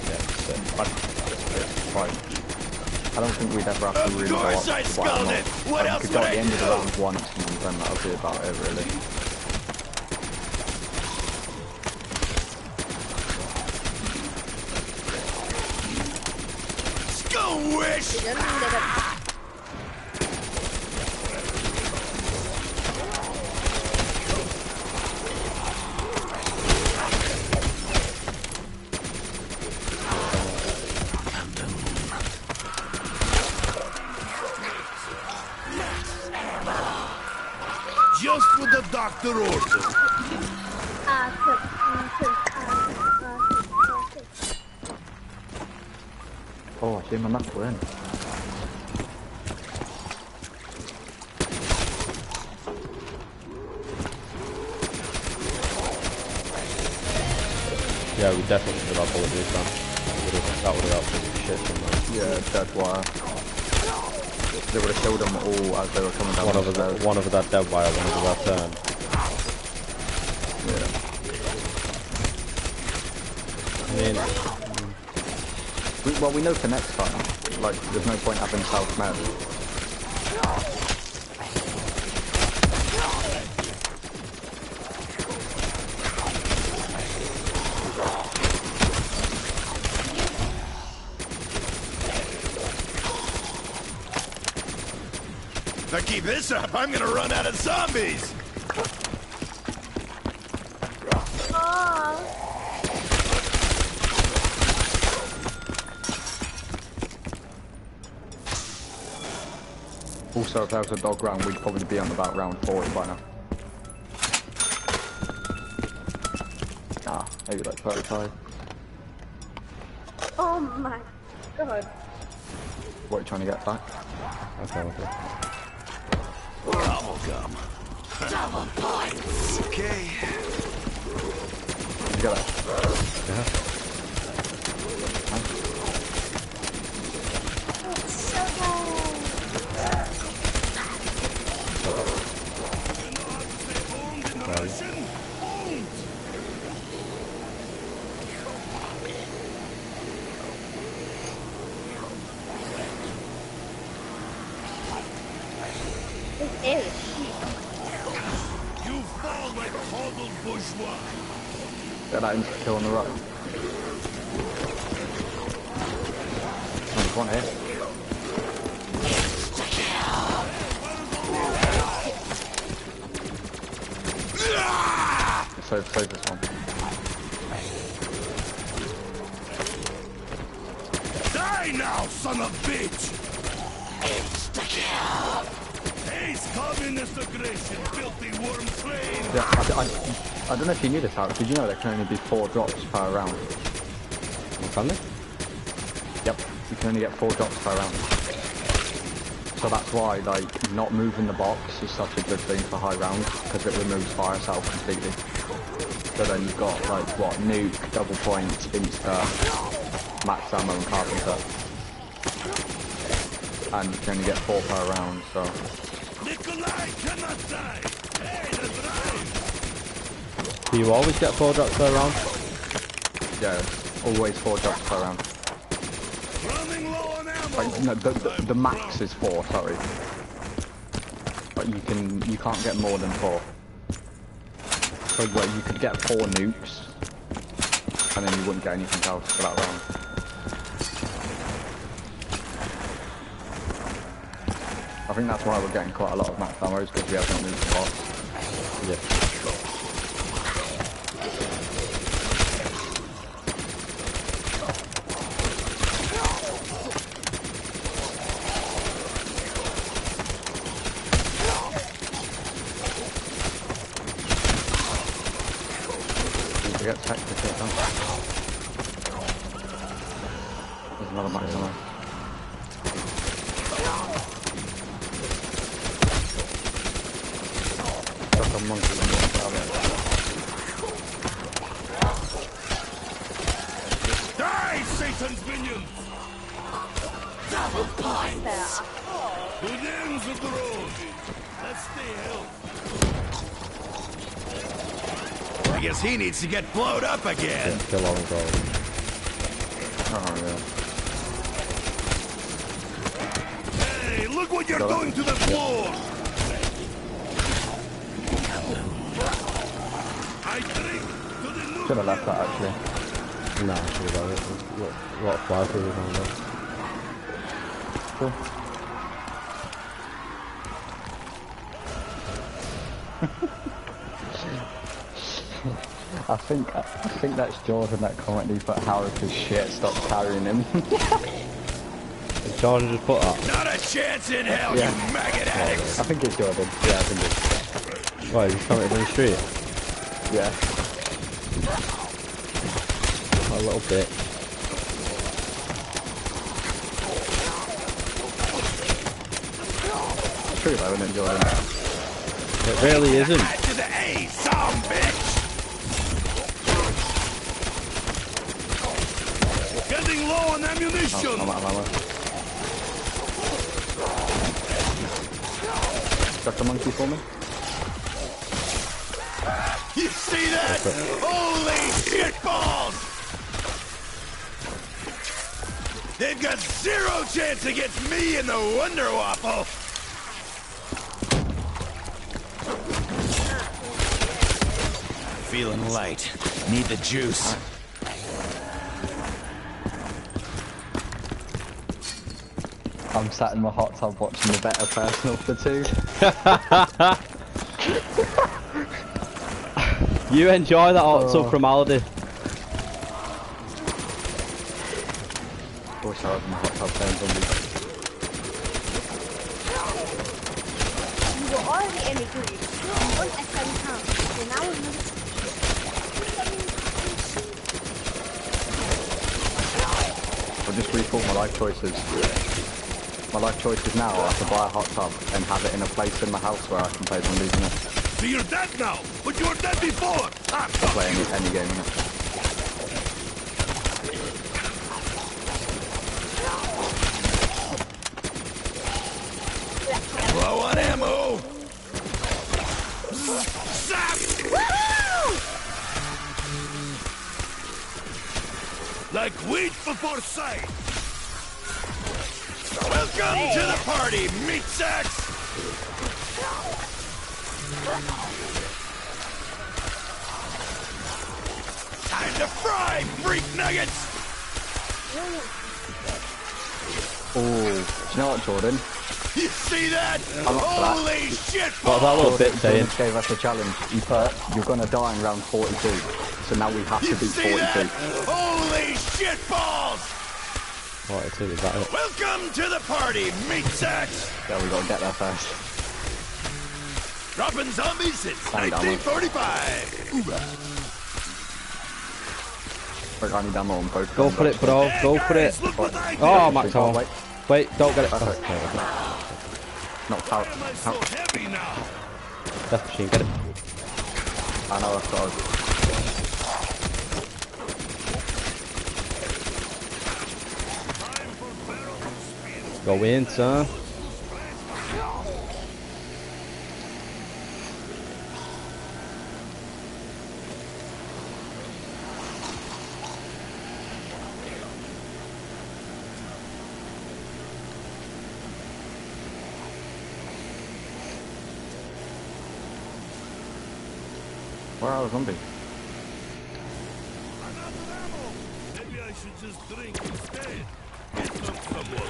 fine. I don't think we'd ever have to really go up course to I the sculled bottom. it. What else We could go would at the I end of the do? round once, and then that'll be about it, really. Squish! Just what the doctor ordered. Oh, I see my knuckle in. Yeah, we definitely should have bullet boost on. That would have helped with shit somewhere. Yeah, dead wire. They would have killed them all as they were coming down. One over that dead wire, one over that turn. Yeah. I mean, Well, we know for next time. like, there's no point having self-med. If I keep this up, I'm gonna run out of zombies! Also, if there was a dog round, we'd probably be on about round 40 by now. Ah, maybe like 35. Oh my god. What are you trying to get back? Okay. Bubblegum. Double points. Okay. You got it? Yeah. So good. This is sheep. You fall like coddled bourgeois. Get that insta kill on the road. There's one here. Save this one. Die now, son of bitch! Haste communist aggression, filthy worm train! Yeah, I don't know if you knew this, Harrop. Did you know there can only be 4 drops per round? What can they? Yep, you can only get 4 drops per round. So that's why, like, not moving the box is such a good thing for high rounds, because it removes fire cell completely. So then you've got, like, what, nuke, double point, insta, max ammo and carpenter. And you can only get 4 per round, so... Nikolai cannot die! Hey, the drive! Do you always get 4 drops per round? Yeah, always 4 drops per round. Running low on ammo! Like, no, the max is 4, sorry. But you can't get more than 4. So well, you could get 4 nukes, and then you wouldn't get anything else for that round. I think that's why we're getting quite a lot of max ammos, because we haven't moved the box. Yeah. Get tech to take down. There's another max ammo. Got a monkey in the Die, Satan's minions! Double points. There. To the ends of the road! Let's stay healthy. I guess he needs to get blowed up again! Yeah, kill all the gold. Oh yeah. Hey, look what you're doing to the floor! I drink to the new... Should have left that actually. Nah, I should have got it. What fly through was on there? Cool. I think that's Jordan that currently put Harrop is shit, stop carrying him. Did Jordan just put that? Not a chance in hell, Yeah. you maggot addicts! I think it's Jordan. Yeah, I think it's... Why, he's commented in the street? Yeah. A little bit. It's true though, isn't it, Jordan? It really isn't. Add to the A, some bitch! Getting low on ammunition! I'm out of ammo. Got the monkey for me? You see that? Holy shitballs! They've got zero chance against me and the Wonder Waffle! Feeling light. Need the juice. I'm sat in my hot tub watching the better person of the two. You enjoy that hot tub from Aldi. Wish I was in the hot tub playing zombies. You were already in a group. One FM count. So now we're I'll just rethought my life choices. My life choices now are to buy a hot tub and have it in a place in my house where I can play zombies in it. So you're dead now, but you were dead before! Ah, fuck Play you! any game in it. Low on ammo! Zap! Like wheat before sight! Welcome to the party, meat sacks! Time to fry, freak nuggets! Oh, do you know what, Jordan? You see that? I'm up for that. Holy shit! What's that little bit saying? Jordan gave us a challenge. He put, you're gonna die in round 42. So now we have to You beat see 42. that? Holy shit balls! 42, is that it? Welcome to the party, meat sacks! Yeah, we gotta get there first. Dropping zombies since Fine, Donald. 1945. I need ammo on both. Go for it, bro. Go for it. Guys, look what I did. Oh, Max, Oh, hold on. Wait, don't get it. Oh, Perfect. okay. Not power. Why am I so heavy now? Death machine, get it. I know I've got Time for barrel speed. Go in, sir. Where are the zombies? I'm out of ammo. Maybe I should just drink instead. Get some someone.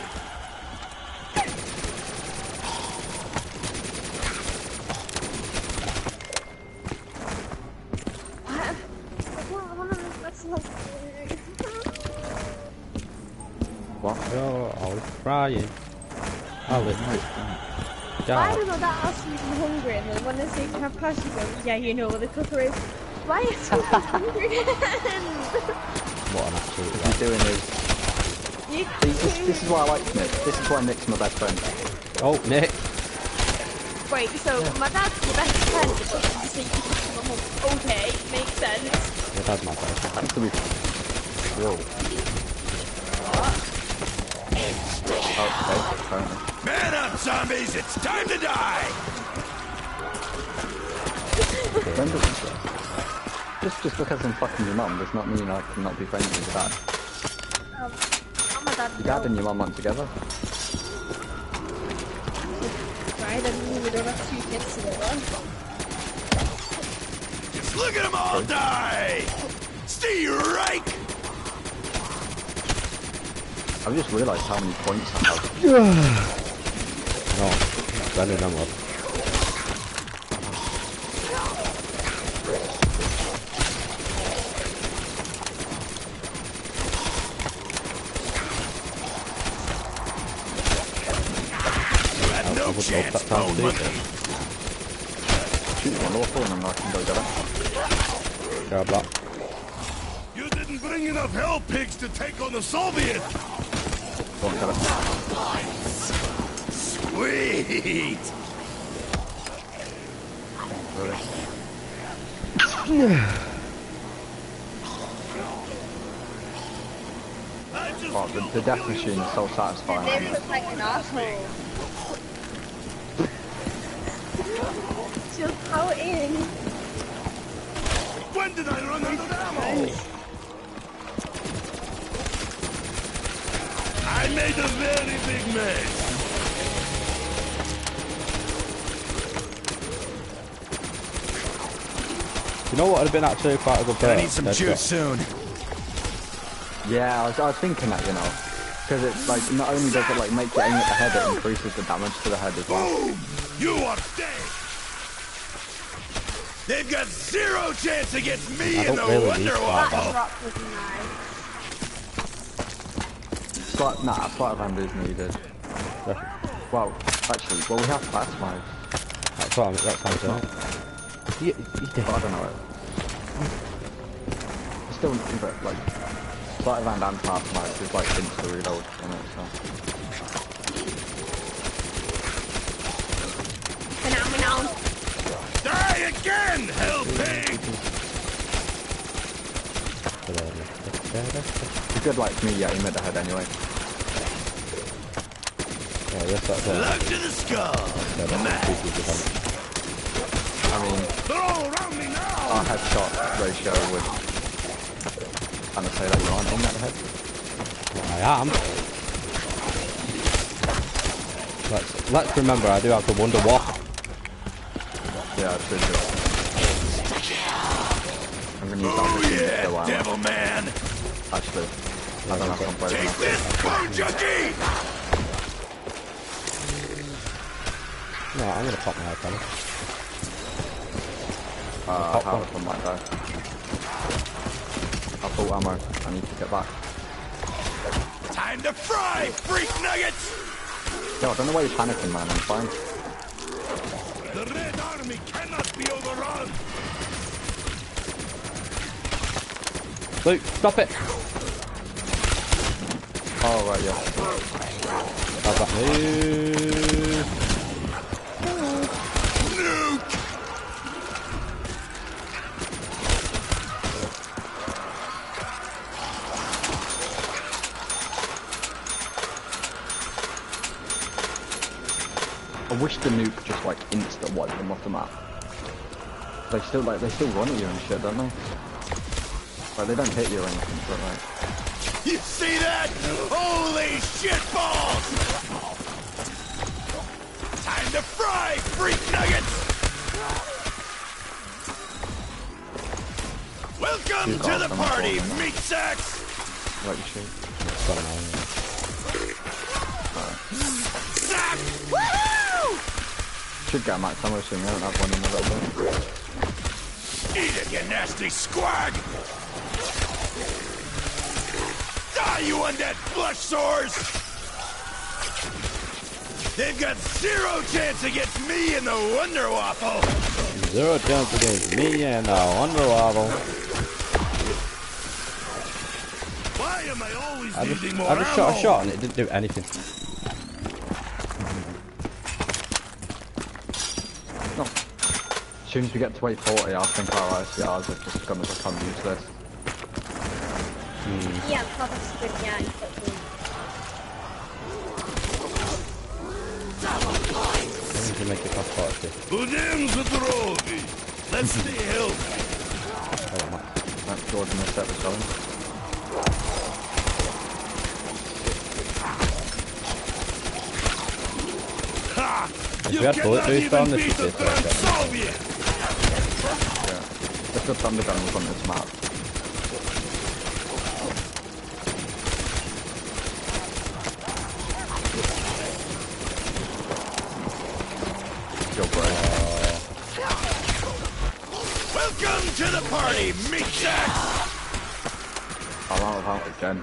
What? Oh, I was crying. I was Why God. do that ask me if I'm hungry and then when they say can I pass you go, yeah, you know where the cooker is. Why are you so hungry again? What an absolute What you're doing is... This is why I like Nick. This is why Nick's my best friend. Oh, Nick. Wait, so my dad's your best friend, but you say you can come home. Okay, makes sense. Your dad's my best friend. Thanks to be... Whoa. Oh, okay, apparently. Man up, zombies! It's time to die! Remember, just because I'm fucking your mum does not mean I cannot be friends with your dad. I'm my dad. Your dad and your mum aren't together. Right, and we don't have 2 kids together. Just look at them all die! Stay right! I've just realised how many points I have. No, spending them up. Had no would love chance, that time to bone do monkey. Shoot one awful and then I can go get it. Grab that. You didn't bring enough hell pigs to take on the Soviet! Go and get it. Sweet! Really. I just Oh, the death machine is so satisfying. They look like an asshole. Just how it is. When did I run out of ammo? I made a very big mess. You know what would have been actually quite a good I perk? need some Dead juice shot. soon. Yeah, I was thinking that, you know. Because it's like, not only does it like make you aim at the head, it increases the damage to the head as well. Boom! You are dead. They've got zero chance against me I in don't the really Wonder need That Wow. Waffle. drop was nice. Sleight of hand is needed. Well, actually, we have fast mode. That's what I'm saying. You But I don't know. It's still, but like, sleight of hand and fast mode is like insta reload on it, so. Phenomenal. Die again, hell pig! It's good like me, yeah, aim at the head anyway. Yeah, yes, that's it. Love to the skull. I mean, They're all around me now. our headshot ratio would kind of say that you aren't aiming at the head. I am. Let's remember, I do have the Wonder Waffle. Yeah, it's really good. I'm gonna use that Oh machine to yeah, kill devil man. Actually, I don't have one Take enough. this, bone junkie! No, I'm gonna pop my head on it. How from my guy. I've full ammo. I need to get back. Time to fry, freak nuggets! Yo, I don't know why you're panicking, man. I'm fine. The Red Army cannot be overrun. Luke, stop it! Oh, right, yeah. How's that move? Nuke! I wish the nuke just like insta wiped them off the map. They still run at you and shit, don't they? Like they don't hit you or anything, but like. You see that? Holy shitballs! Time to fry, freak nuggets! Welcome You to got the them party, all, meat sacks! Like you shoot. Sack! Woohoo! Should get a max ammo soon. I don't have one in the little bit. Eat it, you nasty squag! Die, you undead flesh sores! They've got zero chance against me in the Wonder Waffle! Zero chance against me and Wonder Waffle. Why am I always I needing just more ammo? shot a shot and it didn't do anything. No. As soon as we get to 840, I think our ICRs are just gonna become useless. Yeah, that's good, yeah, exactly. I need to make it past 40. Budem zdrovi! Let's stay healthy! Oh, Matt. That Jordan is set was going. Ha! If You we had bullet cannot boost on, even this beat would the be a fair shot. Soviet! Yeah. If the thunder gun was on this map. Yo, bro. Welcome to the party, meat sacks! I'm out of ammo again.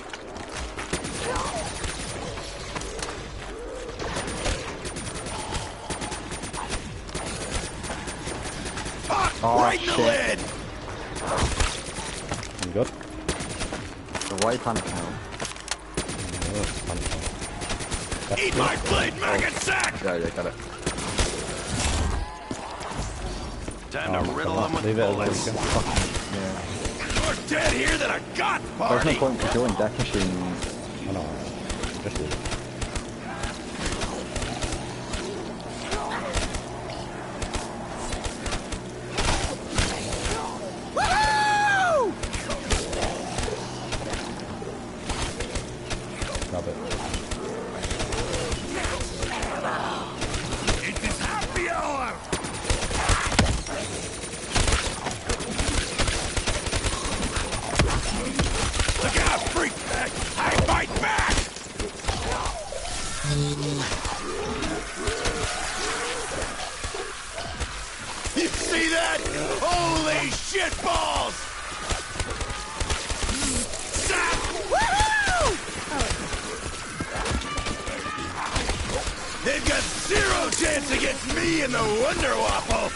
Fuck! Oh, right in the shit. lid! You good? The right hand count. No, it's panic. Eat my blade, maggot sack! Yeah, got it. Time to riddle them with Leave it as bullets. it is. Yeah. More dead here than a got There's party! no point to join Death Machine. Oh no, just leave it. Woohoo! Grab it. that? Holy shitballs! Woohoo! They've got zero chance against me and the Wonder Waffle!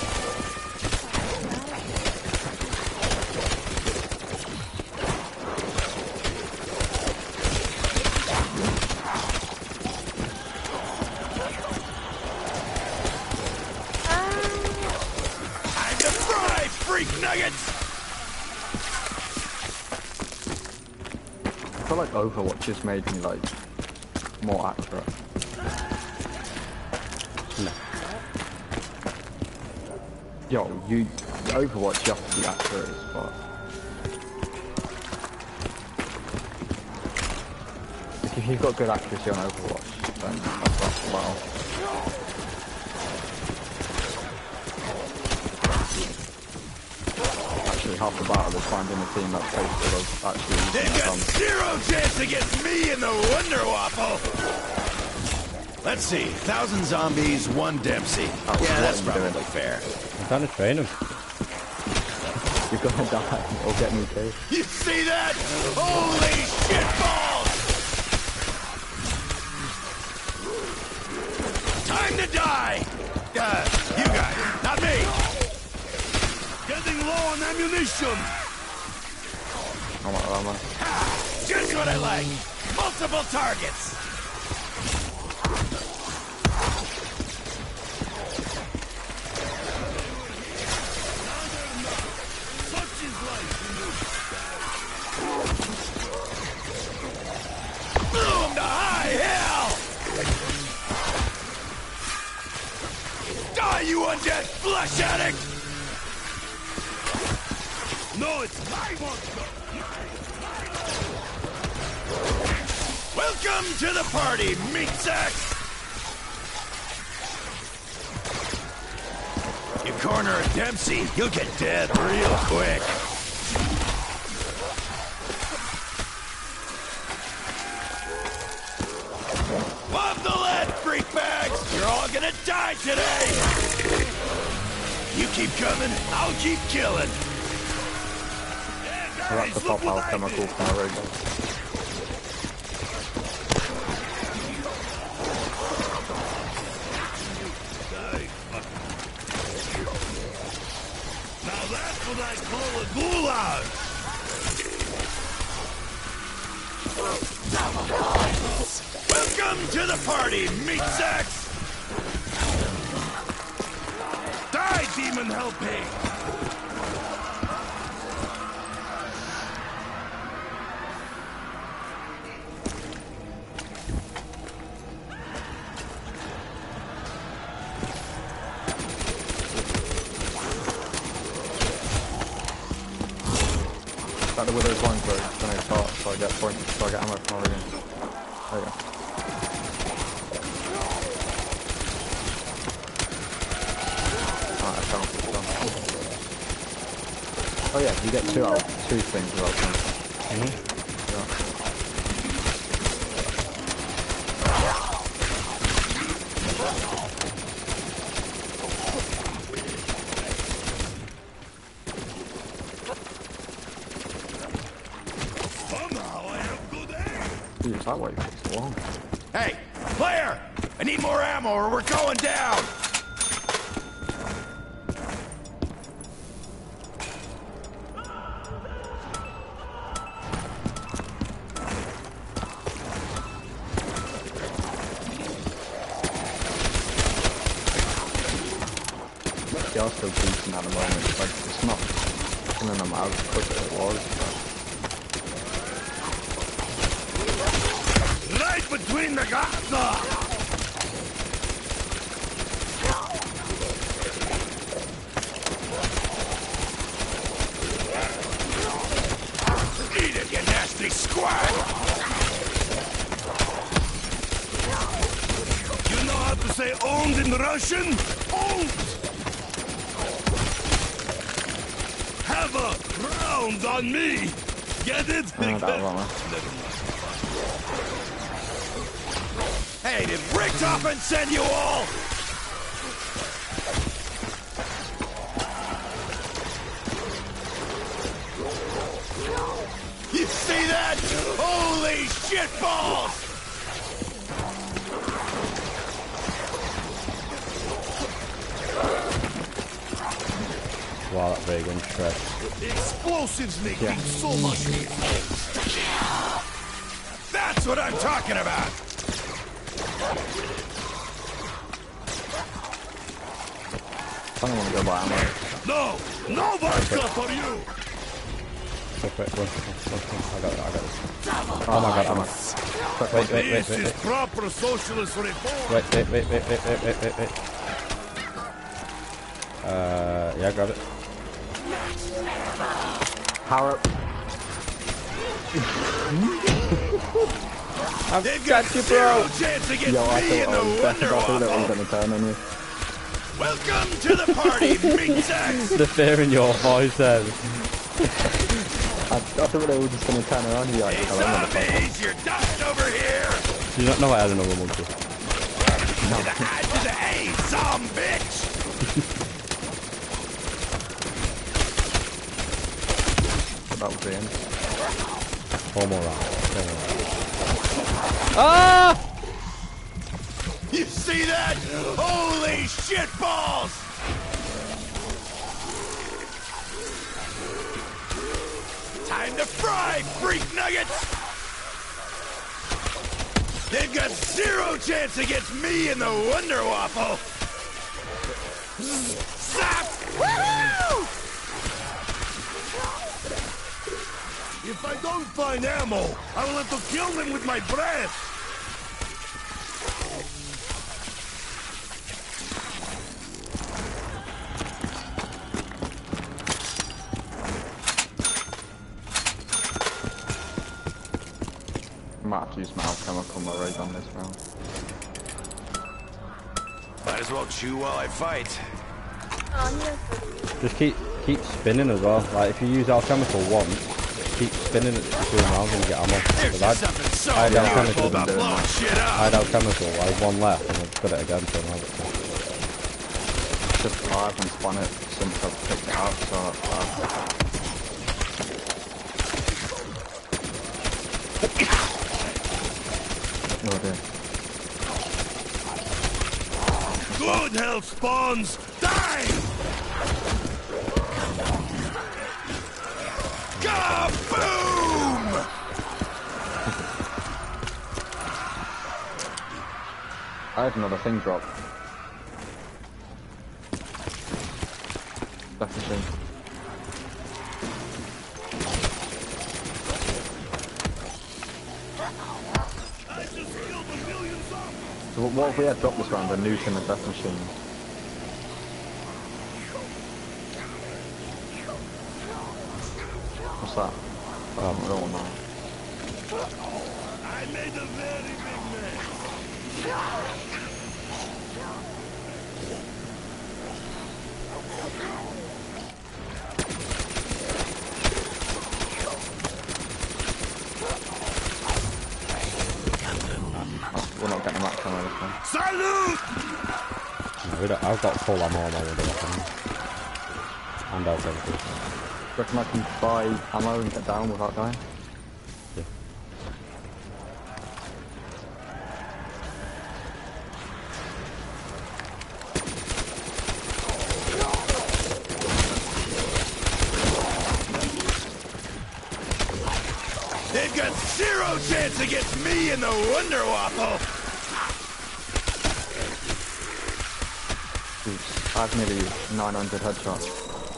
Time to fry, freak nuggets! I feel like Overwatch has made me like more accurate. No. Yo, Overwatch you have to be accurate as fuck. If you've got good accuracy on Overwatch, then that's well. Actually, half the battle is finding a team that's capable of actually using They've their got guns. zero chance against me and the Wonder Waffle! Let's see, 1,000 zombies, 1 Dempsey. Oh, Yeah, that's what are you probably fair. I'm trying to train him. You're gonna die or get me too. You see that? Holy shitballs! Time to die! You guys, not me! Getting low on ammunition! I'm out of ammo. Ha! Just what I like! Multiple targets! Boom to high hell! Die, you undead flesh addict! No, it's my monster! Welcome to the party, meat sacks! You corner a Dempsey, you'll get dead real quick. Love the lead, freak bags! You're all gonna die today! You keep coming, I'll keep killing. So that's the top alchemical power. Now that's what I call a goulash! Welcome to the party, meat sacks! Die, demon hellpig! Back to Widow's Wine Brew, then I start, so I get points, so I get ammo from Oregon. There you go. Alright, I can't put it done. Oh yeah, you get 2 out of 2 things without something. Yeah. Somehow I have good aim! Use that way for so long. Hey, player! I need more ammo or we're going down! They are still decent at the moment, like it's not killing them as quick as it was. Right between the guts! Eat it, you nasty squad! You know how to say owned in Russian? Owned! Have a round on me! Get it? That wrong. Hey, did Richtofen send you all? that? Holy shitballs! Wow, that ray gun shred. The explosives make things so much easier. That's what I'm talking about. I don't want to go buy ammo. No vodka for you. Wait, I got this. Oh my god, ammo. Wait. This is proper socialist reform. Wait. Yeah, grab it. Harrop. They've got zero chance against Yo, I me in the thought Wonder I was Waffle. going to turn on you. Welcome to the party, meat sacks. The fear in your voice then. I thought they were just going to turn around you like, Hey, hello, motherfucker. zombies, you're dying over here. Do you not know I had another monkey? To the A, some bitch. That was the end. One more round. Ah! You see that? Holy shitballs! Time to fry, freak nuggets! They've got zero chance against me in the Wonder Waffle! Zap! Woohoo! If I don't find ammo, I will have to kill them with my breath! I might have to use my alchemical my ray gun this round. Might as well chew while I fight. Oh, no. Just keep spinning as well. Like if you use alchemical once, keep spinning it between rounds and you get ammo. There's But just something so I had beautiful alchemical, about blowing shit I up! had alchemical, I had one left and I've got it again so now it's Just I haven't spun it since I've picked it up, so no idea. Good health spawns! Die! Kaboom! I had another thing drop. That's a shame. So what if we had dropped this round, a nuke and a death machine? What's that? I don't want that. I made a very big mess. We're not getting that camera this time. Salute! I've got full ammo on my window and alchemical. Reckon I can buy ammo and get down without dying? Yeah. They've got zero chance against me in the Wonder Waffle! Oops, I have nearly 900 headshots.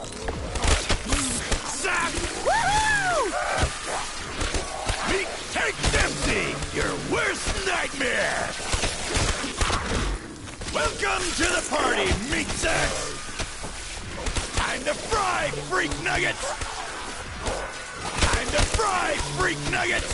Zap! Woohoo! Meet Tank Dempsey, your worst nightmare! Welcome to the party, meat sacks! Time to fry, freak nuggets! Time to fry, freak nuggets!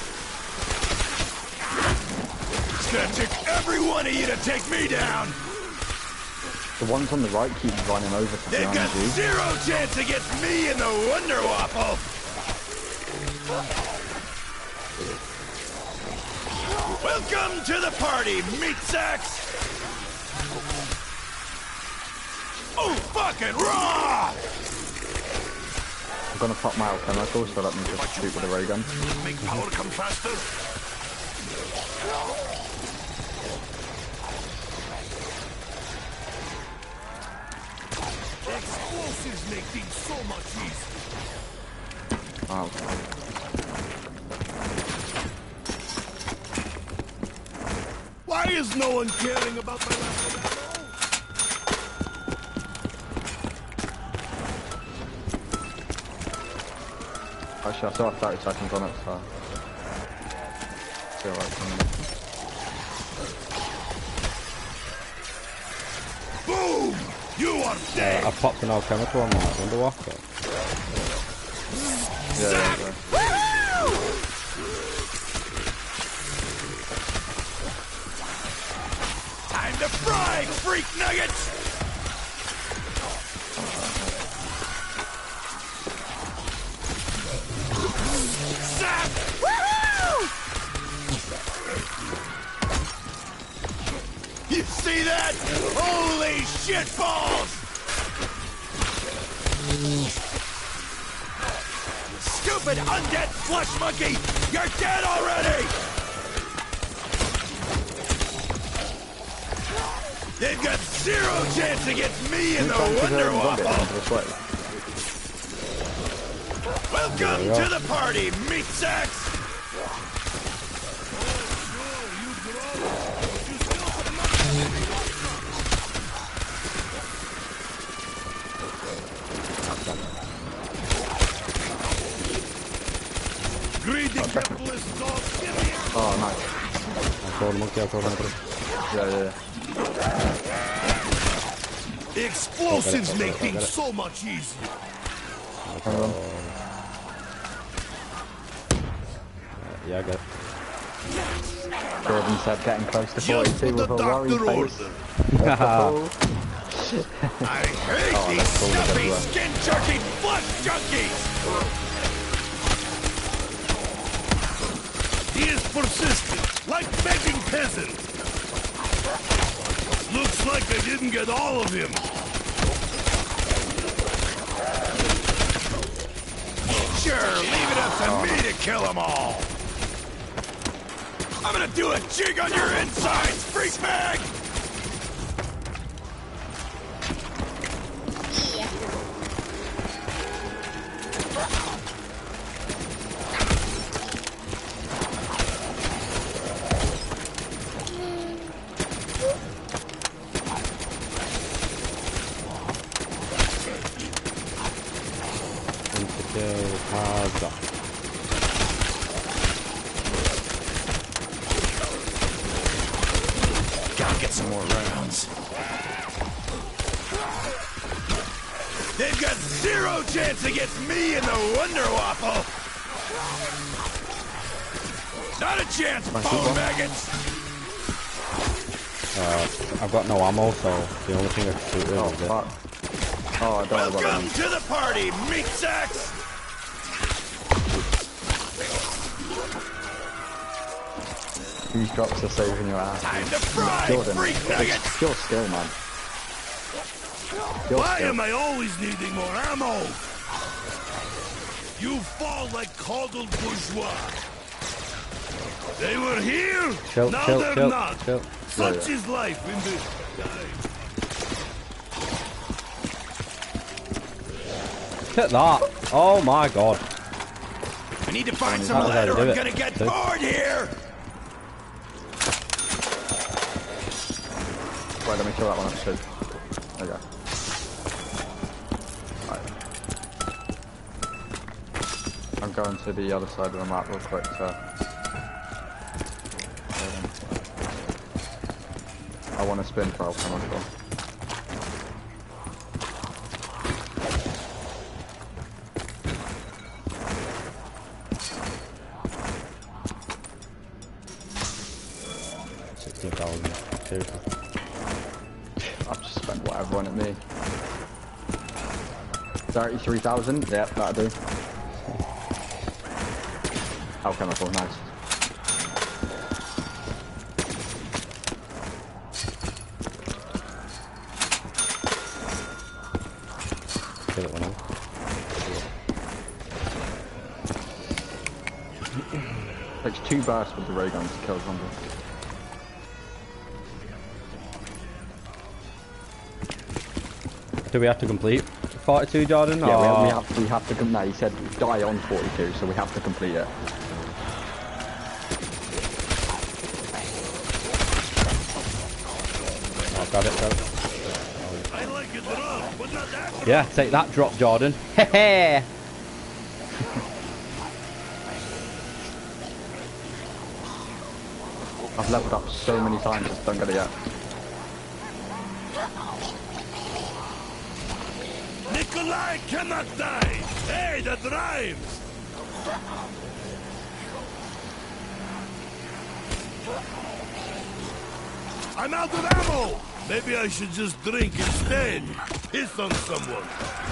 It's gonna take every one of you to take me down! The ones on the right keep running over to be They've got honest with you. zero chance against me in the Wonder Waffle! Welcome to the party, meat sacks! Oh, fucking raw! I've gonna pop my alchemical, so let me just shoot with a ray gun. Make power come faster. Explosives make things so much easier. Oh, okay. Why is no one caring about my lack of ammo? Actually, I still have 30 seconds on it, so... Feel like Boom! You are dead! I popped an alchemical on my Underwalker. yeah. Time to fry, freak nuggets! Zap! You see that? Holy shitballs! Stupid undead flesh monkey! You're dead already! They've got zero chance against me in the Wonder Waffle! Welcome to the party, meat sacks! Greedy capitalist dog, give me a... Oh, nice. I killed the monkey, I killed another. The explosives make things so much easier. Yeah, I got it. Jordan said getting close to Just 42 what the with a worried doctor face. ordered. I hate these that's cool, stuffy, that's skin-jerky flesh junkies! He is persistent, like begging peasants. Looks like I didn't get all of him. Sure, leave it up to me to kill them all. I'm gonna do a jig on your insides, freak bag! Gotta get some more rounds. They've got zero chance against me in the Wonder Waffle. Not a chance, bone maggots. I've got no ammo, so the only thing I can shoot with is it. Oh, I don't know what I Welcome mean. to the party, meat sacks. These drops are saving your ass. Time to fry, Jordan, freak nuggets. it's your skill, man. Your Why skill. am I always needing more ammo? You fall like coddled bourgeois. They were here, Chill, now chill, they're chill, not. chill. Such is life in this Look at that! Oh my god. I need to find some How did I lead or do I'm it? gonna get See? bored here. Wait, let me kill that one up too. There you go. Right. I'm going to the other side of the map real quick, so... I want to spin for alchemical. Seriously. I've just spent whatever on at me. 33,000? Yep, that'll do. Alchemical, nice. Kill it one 2 bursts with the ray guns to kill zombies. Do we have to complete 42, Jordan? Yeah, or... we have to. No, he said die on 42, so we have to complete it. Oh, got it. I like it rough, but not that rough. Yeah, take that drop, Jordan. Hehe. I've leveled up so many times, just don't get it yet. Nikolai cannot die! Hey, that rhymes! I'm out of ammo! Maybe I should just drink instead. Piss on someone.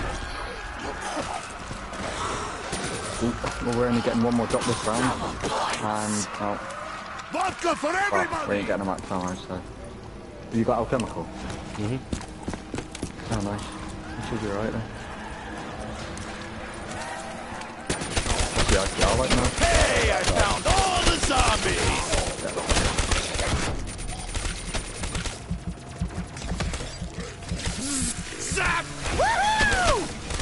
Well, we're only getting one more drop this round. And, oh, Vodka for well, we everybody! ain't getting a max ammo, so... Have you got alchemical? Mhm. Oh, nice. You should be right there. What's the ICR right now? Hey, I found all the zombies! Zap! Woohoo!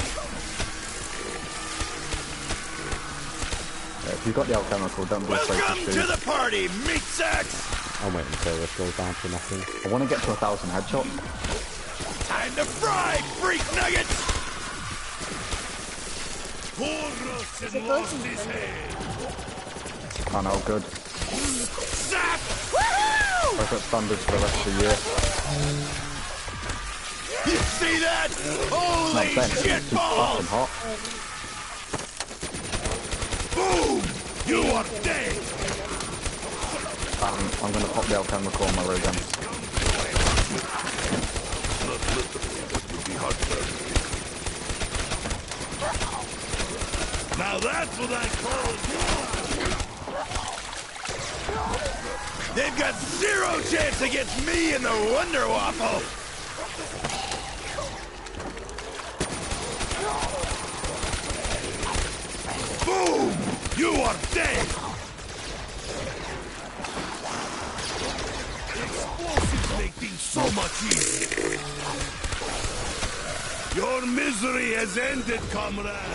Yeah, if you've got the alchemical, don't be afraid Welcome to to shoot. the party, meat sacks! I'm waiting until this goes down to nothing. I want to get to 1,000 headshots. Time to fry, freak nuggets! Poor Rustin lost his head. Oh no, good. Zap! Woohoo! I've got standards for the rest of the year. You see that? No, Holy Ben, it's shit too fucking balls! hot. Boom! You are dead! I'm gonna pop the alchemical on my ray gun. Now that's what I call war! They've got 0 chance against me and the Wonder Waffle! Boom! You are dead! Explosives make things so much easier. Your misery has ended, comrade.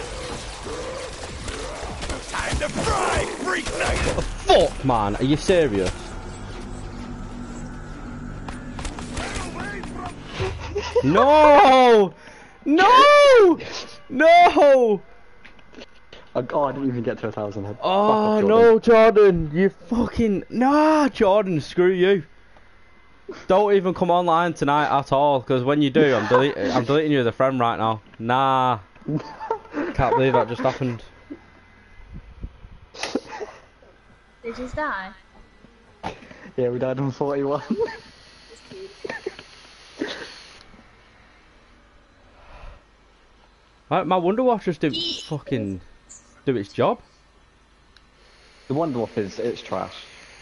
Time to fry, freak nugget! Fuck, man, are you serious? No! No! No! Oh god, I didn't even get to 1,000 head. Oh Fuck off, no, Jordan, you fucking Jordan, screw you. Don't even come online tonight at all, because when you do, I'm deleting you as a friend right now. Nah, can't believe that just happened. Did you just die? Yeah, we died on 41. Right, my Wonder Watch didn't fucking do its job. The Wonder Waff it's trash.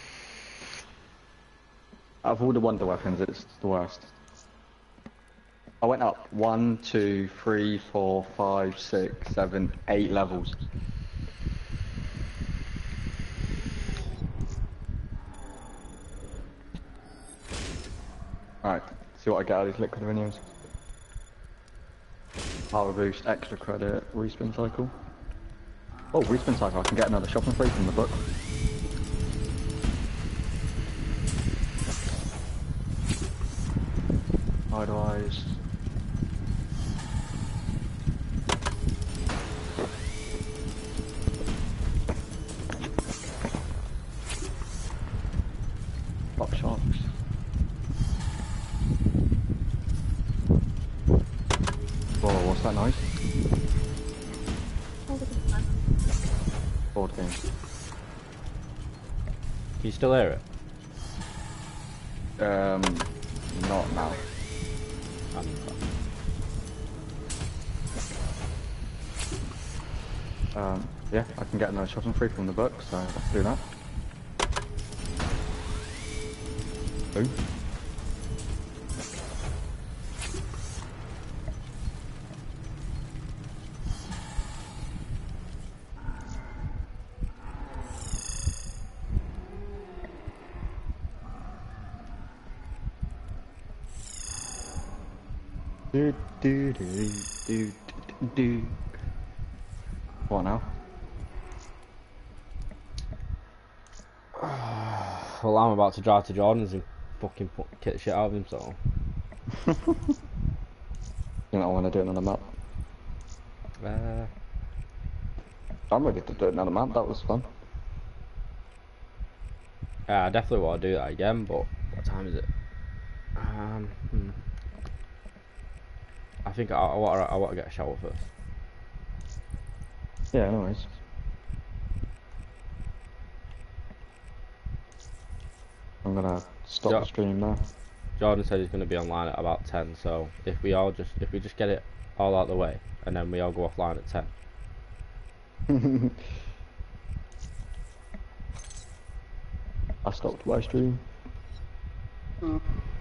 Out of all the Wonder Weapons, it's the worst. I went up 1, 2, 3, 4, 5, 6, 7, 8 levels. Alright, see what I get out of these liquid veneers. Power boost, extra credit, respin cycle. Oh, respin cycle, I can get another shopping free from the book. Idolize. Pop sharks. Whoa, what's that noise? Board game. Can you still hear it? Not now. Yeah, I can get another shopping free from the book, so let's do that. Boom. Do, do, do, do, do, do. What now? Well, I'm about to drive to Jordan's and fucking kick the shit out of him, so. You know, I want to do another map. I'm ready to do another map, that was fun. Yeah, I definitely want to do that again, but what time is it? I think I want to get a shower first. Yeah, no worries. I'm gonna stop the stream now. Jordan said he's going to be online at about 10, so if we just get it all out of the way, and then we all go offline at 10. I stopped my stream.